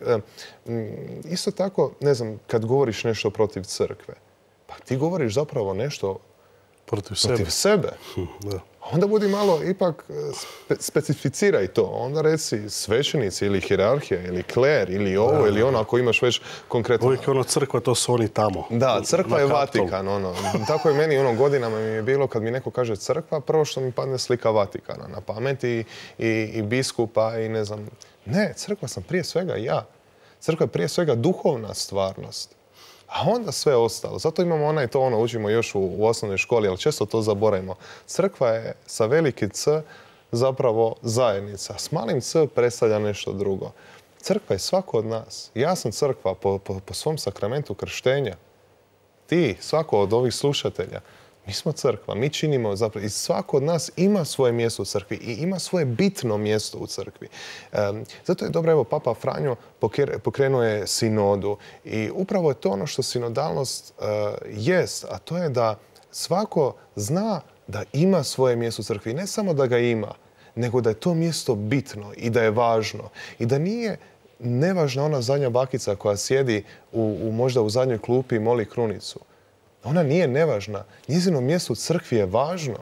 [SPEAKER 2] Isto tako, ne znam, kad govoriš nešto protiv crkve, pa ti govoriš zapravo nešto protiv sebe.
[SPEAKER 1] Da.
[SPEAKER 2] Onda budi malo, ipak specificiraj to. Onda reci svećenici ili hijerarhija ili kler ili ovo ili ono, ako imaš već konkretno.
[SPEAKER 1] Uvijek je crkva, to su oni tamo.
[SPEAKER 2] Da, crkva je Vatikan. Tako je meni godinama mi je bilo kad mi neko kaže crkva, prvo što mi padne slika Vatikana na pamet i biskupa i ne znam. Ne, crkva sam prije svega ja. Crkva je prije svega duhovna stvarnost. A onda sve ostalo. Zato imamo učimo još u osnovnoj školi, ali često to zaboravimo. Crkva je sa veliki C zapravo zajednica. S malim C predstavlja nešto drugo. Crkva je svako od nas. Ja sam crkva po svom sakramentu krštenja. Ti, svako od ovih slušatelja, mi smo crkva. Mi činimo zapravo, i svako od nas ima svoje mjesto u crkvi i ima svoje bitno mjesto u crkvi. Zato je dobro, evo, Papa Franjo pokrenuo je sinodu i upravo je to ono što sinodalnost jest, a to je da svako zna da ima svoje mjesto u crkvi. Ne samo da ga ima, nego da je to mjesto bitno i da je važno. I da nije nevažna ona zadnja bakica koja sjedi možda u zadnjoj klupi i moli krunicu. Ona nije nevažna. Njezino mjesto u crkvi je važno.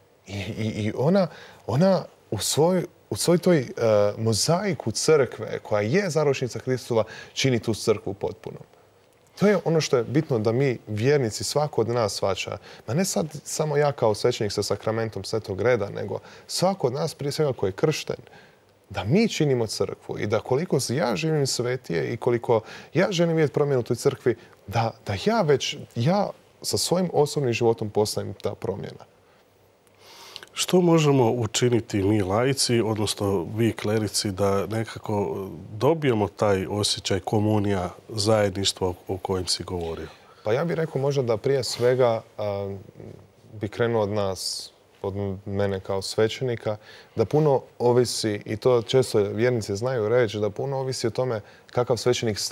[SPEAKER 2] I ona u svoj toj mozaiku crkve, koja je zaročnica Kristova, čini tu crkvu potpunom. To je ono što je bitno da mi, vjernici, svako od nas shvaća. Ma ne sad samo ja kao svećenik sa sakramentom Svetog reda, nego svako od nas, prije svega koji je kršten, da mi činimo crkvu i da koliko ja živim svetije i koliko ja želim vidjeti promjenu u toj crkvi, da ja sa svojim osobnim životom postajem ta promjena.
[SPEAKER 1] Što možemo učiniti mi laici, odnosno vi klerici, da nekako dobijemo taj osjećaj komunija, zajedništva o kojem si govorio?
[SPEAKER 2] Pa ja bih rekao možda da prije svega bi krenuo od nas, od mene kao svećenika, da puno ovisi, i to često vjernici znaju reći, da puno ovisi o tome kakav svećenik stav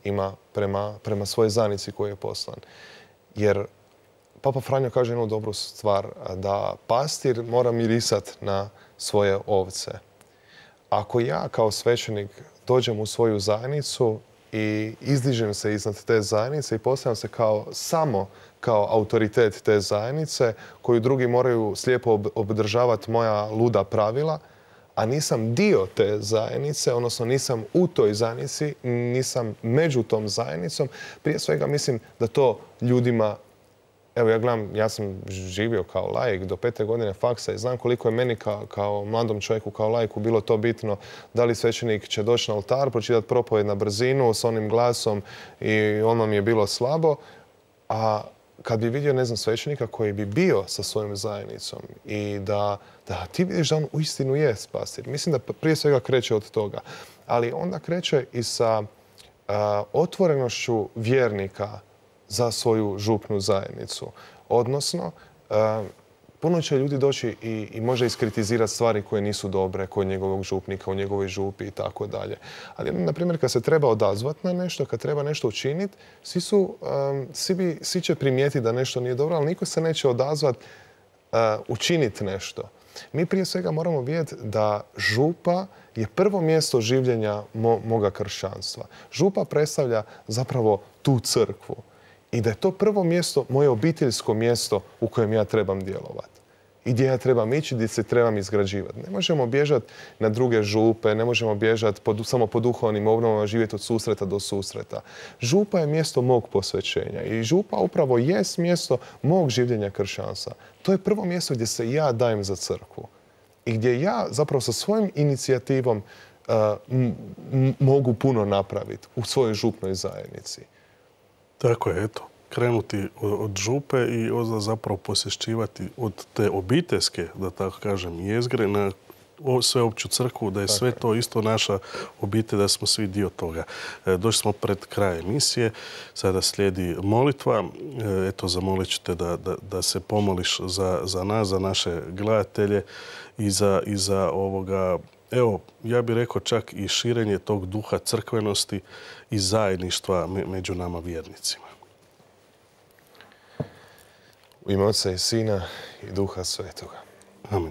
[SPEAKER 2] ima prema svojoj zajednici koju je poslan. Jer Papa Franjo kaže jednu dobru stvar, da pastir mora mirisati na svoje ovce. Ako ja kao svećenik dođem u svoju zajednicu i izdižem se iznad te zajednice i postavljam se samo kao autoritet te zajednice koju drugi moraju slijepo obdržavati moja luda pravila, a nisam dio te zajednice, odnosno nisam u toj zajednici, nisam među tom zajednicom, prije svega mislim da to ljudima, evo ja gledam, ja sam živio kao laik do 5. godine faksa i znam koliko je meni kao mladom čovjeku, kao laiku bilo to bitno da li svećenik će doći na oltar, pročitati propovjed na brzinu s onim glasom i ono mi je bilo slabo. A kad bi vidio, ne znam, svećenika koji bi bio sa svojom zajednicom i da ti vidiš da on uistinu je pastir. Mislim da prije svega kreće od toga. Ali onda kreće i sa otvorenošću vjernika za svoju župnu zajednicu. Odnosno, puno će ljudi doći i može iskritizirati stvari koje nisu dobre kod njegovog župnika, u njegovoj župi i tako dalje. Ali, na primjer, kad se treba odazvati na nešto, kad treba nešto učiniti, svi će primijetiti da nešto nije dobro, ali niko se neće odazvati učiniti nešto. Mi prije svega moramo vidjeti da župa je prvo mjesto življenja moga kršćanstva. Župa predstavlja zapravo tu crkvu. I da je to prvo mjesto, moje obiteljsko mjesto u kojem ja trebam djelovati. I gdje ja trebam ići, gdje se trebam izgrađivati. Ne možemo bježati na druge župe, ne možemo bježati samo po duhovnim obnovama, živjeti od susreta do susreta. Župa je mjesto mog posvećenja i župa upravo jest mjesto mog življenja kršćanstva. To je prvo mjesto gdje se ja dajem za crkvu. I gdje ja zapravo sa svojom inicijativom mogu puno napraviti u svojoj župnoj zajednici. Tako
[SPEAKER 1] je, eto. Krenuti od župe i onda zapravo posjećivati od te obiteljske, da tako kažem, jezgre na sveopću crkvu, da je sve to isto naša obitelj, da smo svi dio toga. Došli smo pred kraj emisije, sada slijedi molitva. Eto, zamolit ću te da se pomoliš za nas, za naše gledatelje i za ovoga, evo, ja bih rekao čak i širenje tog duha crkvenosti i zajedništva među nama vjernicima.
[SPEAKER 2] U ime Oca i Sina i Duha Svetoga.
[SPEAKER 1] Amin.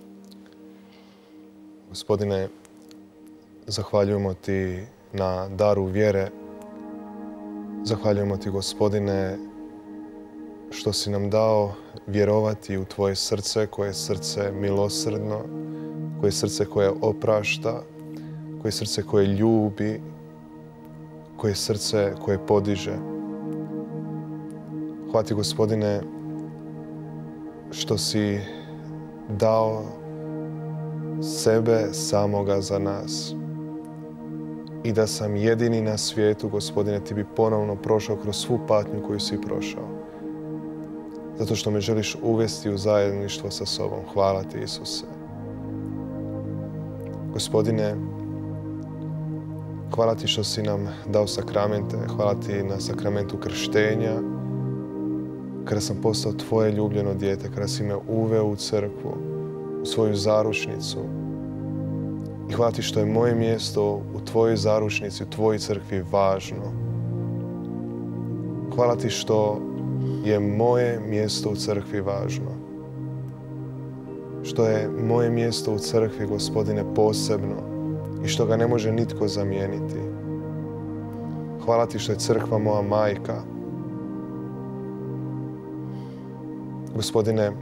[SPEAKER 2] Gospodine, zahvaljujemo ti na daru vjere. Zahvaljujemo ti, Gospodine, što si nam dao vjerovati u tvoje srce, koje je srce milosrdno, koje je srce koje oprašta, koje je srce koje ljubi, koje je srce koje podiže. Hvala ti, Gospodine, što si dao sebe samoga za nas. I da sam jedini na svijetu, Gospodine, ti bi ponovno prošao kroz svu patnju koju si prošao. Zato što me želiš uvesti u zajedništvo sa sobom. Hvala ti, Isuse. Gospodine, hvala ti što si nam dao sakramente. Hvala ti na sakramentu krštenja, kada sam postao tvoje ljubljeno dijete, kada si me uveo u crkvu, u svoju zaručnicu. I hvala ti što je moje mjesto u tvojoj zaručnici, u tvojoj crkvi važno. Hvala ti što je moje mjesto u crkvi važno. Što je moje mjesto u crkvi, Gospodine, posebno i što ga ne može nitko zamijeniti. Hvala ti što je crkva moja majka. Gospodine,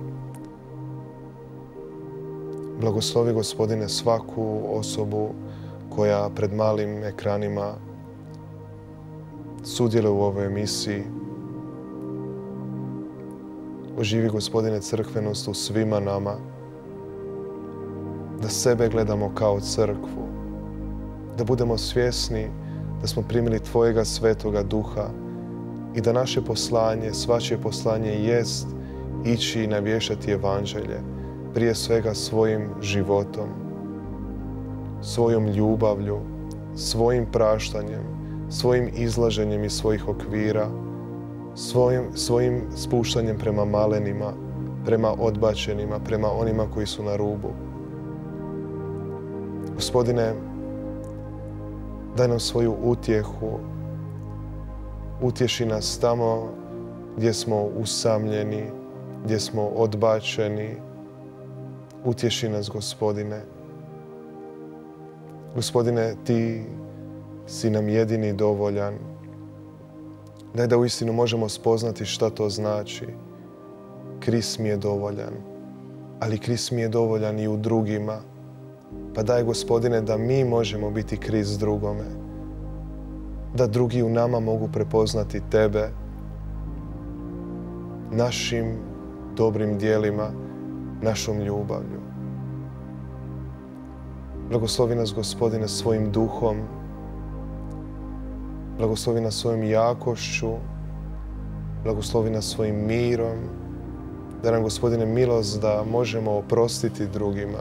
[SPEAKER 2] blagoslovi, Gospodine, svaku osobu koja pred malim ekranima sudjeluje u ovoj emisiji. Oživi, Gospodine, crkvenost u svima nama, da sebe gledamo kao crkvu, da budemo svjesni da smo primili Tvojega Svetoga Duha i da naše poslanje, svačije poslanje jest ići i navještati evanđelje, prije svega svojim životom, svojom ljubavlju, svojim praštanjem, svojim izlaženjem iz svojih okvira, svojim spuštanjem prema malenima, prema odbačenima, prema onima koji su na rubu. Gospodine, daj nam svoju utjehu Utješi nas tamo gdje smo usamljeni, gdje smo odbačeni. Utješi nas, Gospodine. Gospodine, Ti si nam jedini dovoljan. Daj da uistinu možemo spoznati šta to znači. Krist mi je dovoljan, ali Krist mi je dovoljan i u drugima. Pa daj, Gospodine, da mi možemo biti Krist drugome. Da drugi u nama mogu prepoznati Tebe, našim dobrim dijelima, našom ljubavlju. Blagoslovi nas, Gospodine, svojim duhom. Blagoslovi nas svojom jakošću. Blagoslovi nas svojim mirom. Da nam, Gospodine, milost da možemo oprostiti drugima.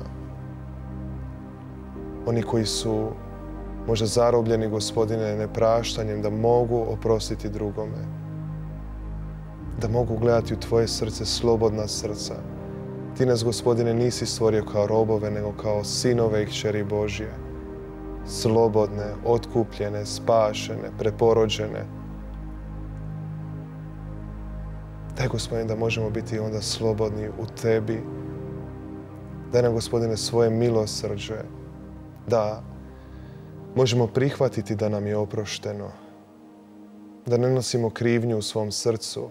[SPEAKER 2] Oni koji su možda zarobljeni, Gospodine, nepraštanjem, da mogu oprostiti drugome. Da mogu gledati u Tvoje srce, slobodna srca. Ti nas, Gospodine, nisi stvorio kao robove, nego kao sinove i kćeri Božje. Slobodne, otkupljene, spašene, preporođene. Daj, Gospodine, da možemo biti onda slobodni u Tebi. Daj nam, Gospodine, svoje milosrđe, da možemo prihvatiti da nam je oprošteno, da ne nosimo krivnju u svom srcu,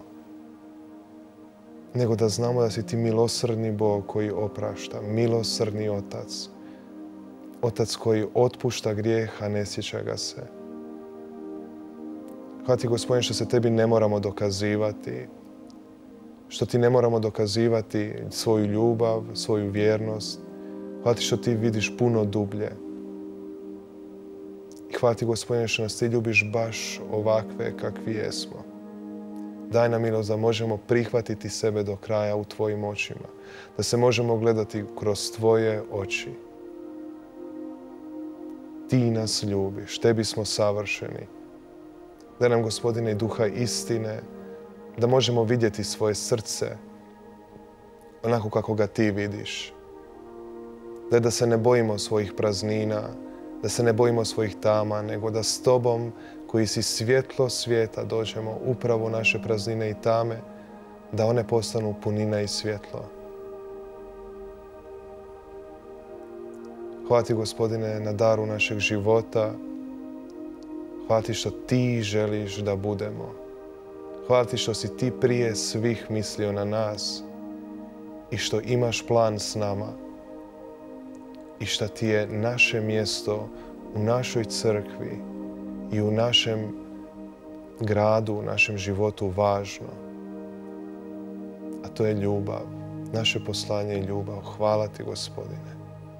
[SPEAKER 2] nego da znamo da si Ti milosrdni Bog koji oprašta, milosrdni Otac. Otac koji otpušta grijeh, a ne sjeća ga se. Hvala Ti, Gospodine, što se Tebi ne moramo dokazivati, što Ti ne moramo dokazivati svoju ljubav, svoju vjernost. Hvala Ti što Ti vidiš puno dublje. I hvala Ti, Gospodine, što nas Ti ljubiš baš ovakve kakvi jesmo. Daj nam milost da možemo prihvatiti sebe do kraja u Tvojim očima. Da se možemo gledati kroz Tvoje oči. Ti nas ljubiš, Tebi smo savršeni. Daj nam, Gospodine, i duha istine, da možemo vidjeti svoje srce onako kako ga Ti vidiš. Daj da se ne bojimo svojih praznina, da se ne bojimo svojih tama, nego da s Tobom, koji si svjetlo svijeta, dođemo upravo u naše praznine i tame, da one postanu punina i svjetlo. Hvala Ti, Gospodine, na daru našeg života. Hvala Ti što Ti želiš da budemo. Hvala Ti što si Ti prije svih mislio na nas i što imaš plan s nama i što Ti je naše mjesto u našoj crkvi i u našem gradu, u našem životu važno. A to je ljubav. Naše poslanje je ljubav. Hvala Ti, Gospodine.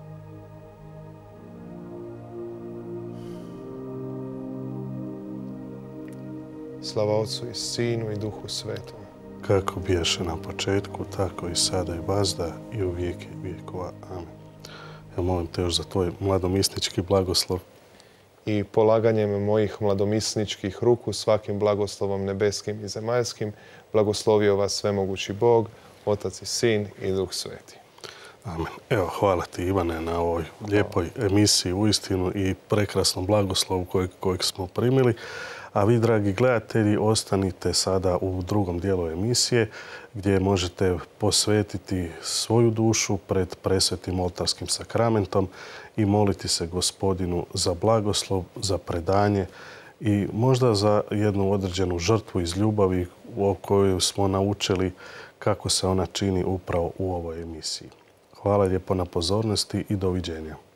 [SPEAKER 2] Slava Otcu i Sinu i Duhu Svetom.
[SPEAKER 1] Kako biješe na početku, tako i sada i vazda i u vijeke vijekova. Amen. Ja molim Te još za Tvoj mladomisnički blagoslov.
[SPEAKER 2] I polaganjem mojih mladomisničkih ruku svakim blagoslovom nebeskim i zemaljskim blagoslovio vas svemogući Bog, Otac i Sin i Duh Sveti.
[SPEAKER 1] Amen. Evo, hvala Ti, Ivane, na ovoj lijepoj emisiji uistinu i prekrasnom blagoslovu kojeg smo primili. A vi, dragi gledatelji, ostanite sada u drugom dijelu emisije gdje možete posvetiti svoju dušu pred presvetim oltarskim sakramentom i moliti se Gospodinu za blagoslov, za predanje i možda za jednu određenu žrtvu iz ljubavi o kojoj smo naučili kako se ona čini upravo u ovoj emisiji. Hvala lijepo na pozornosti i doviđenja.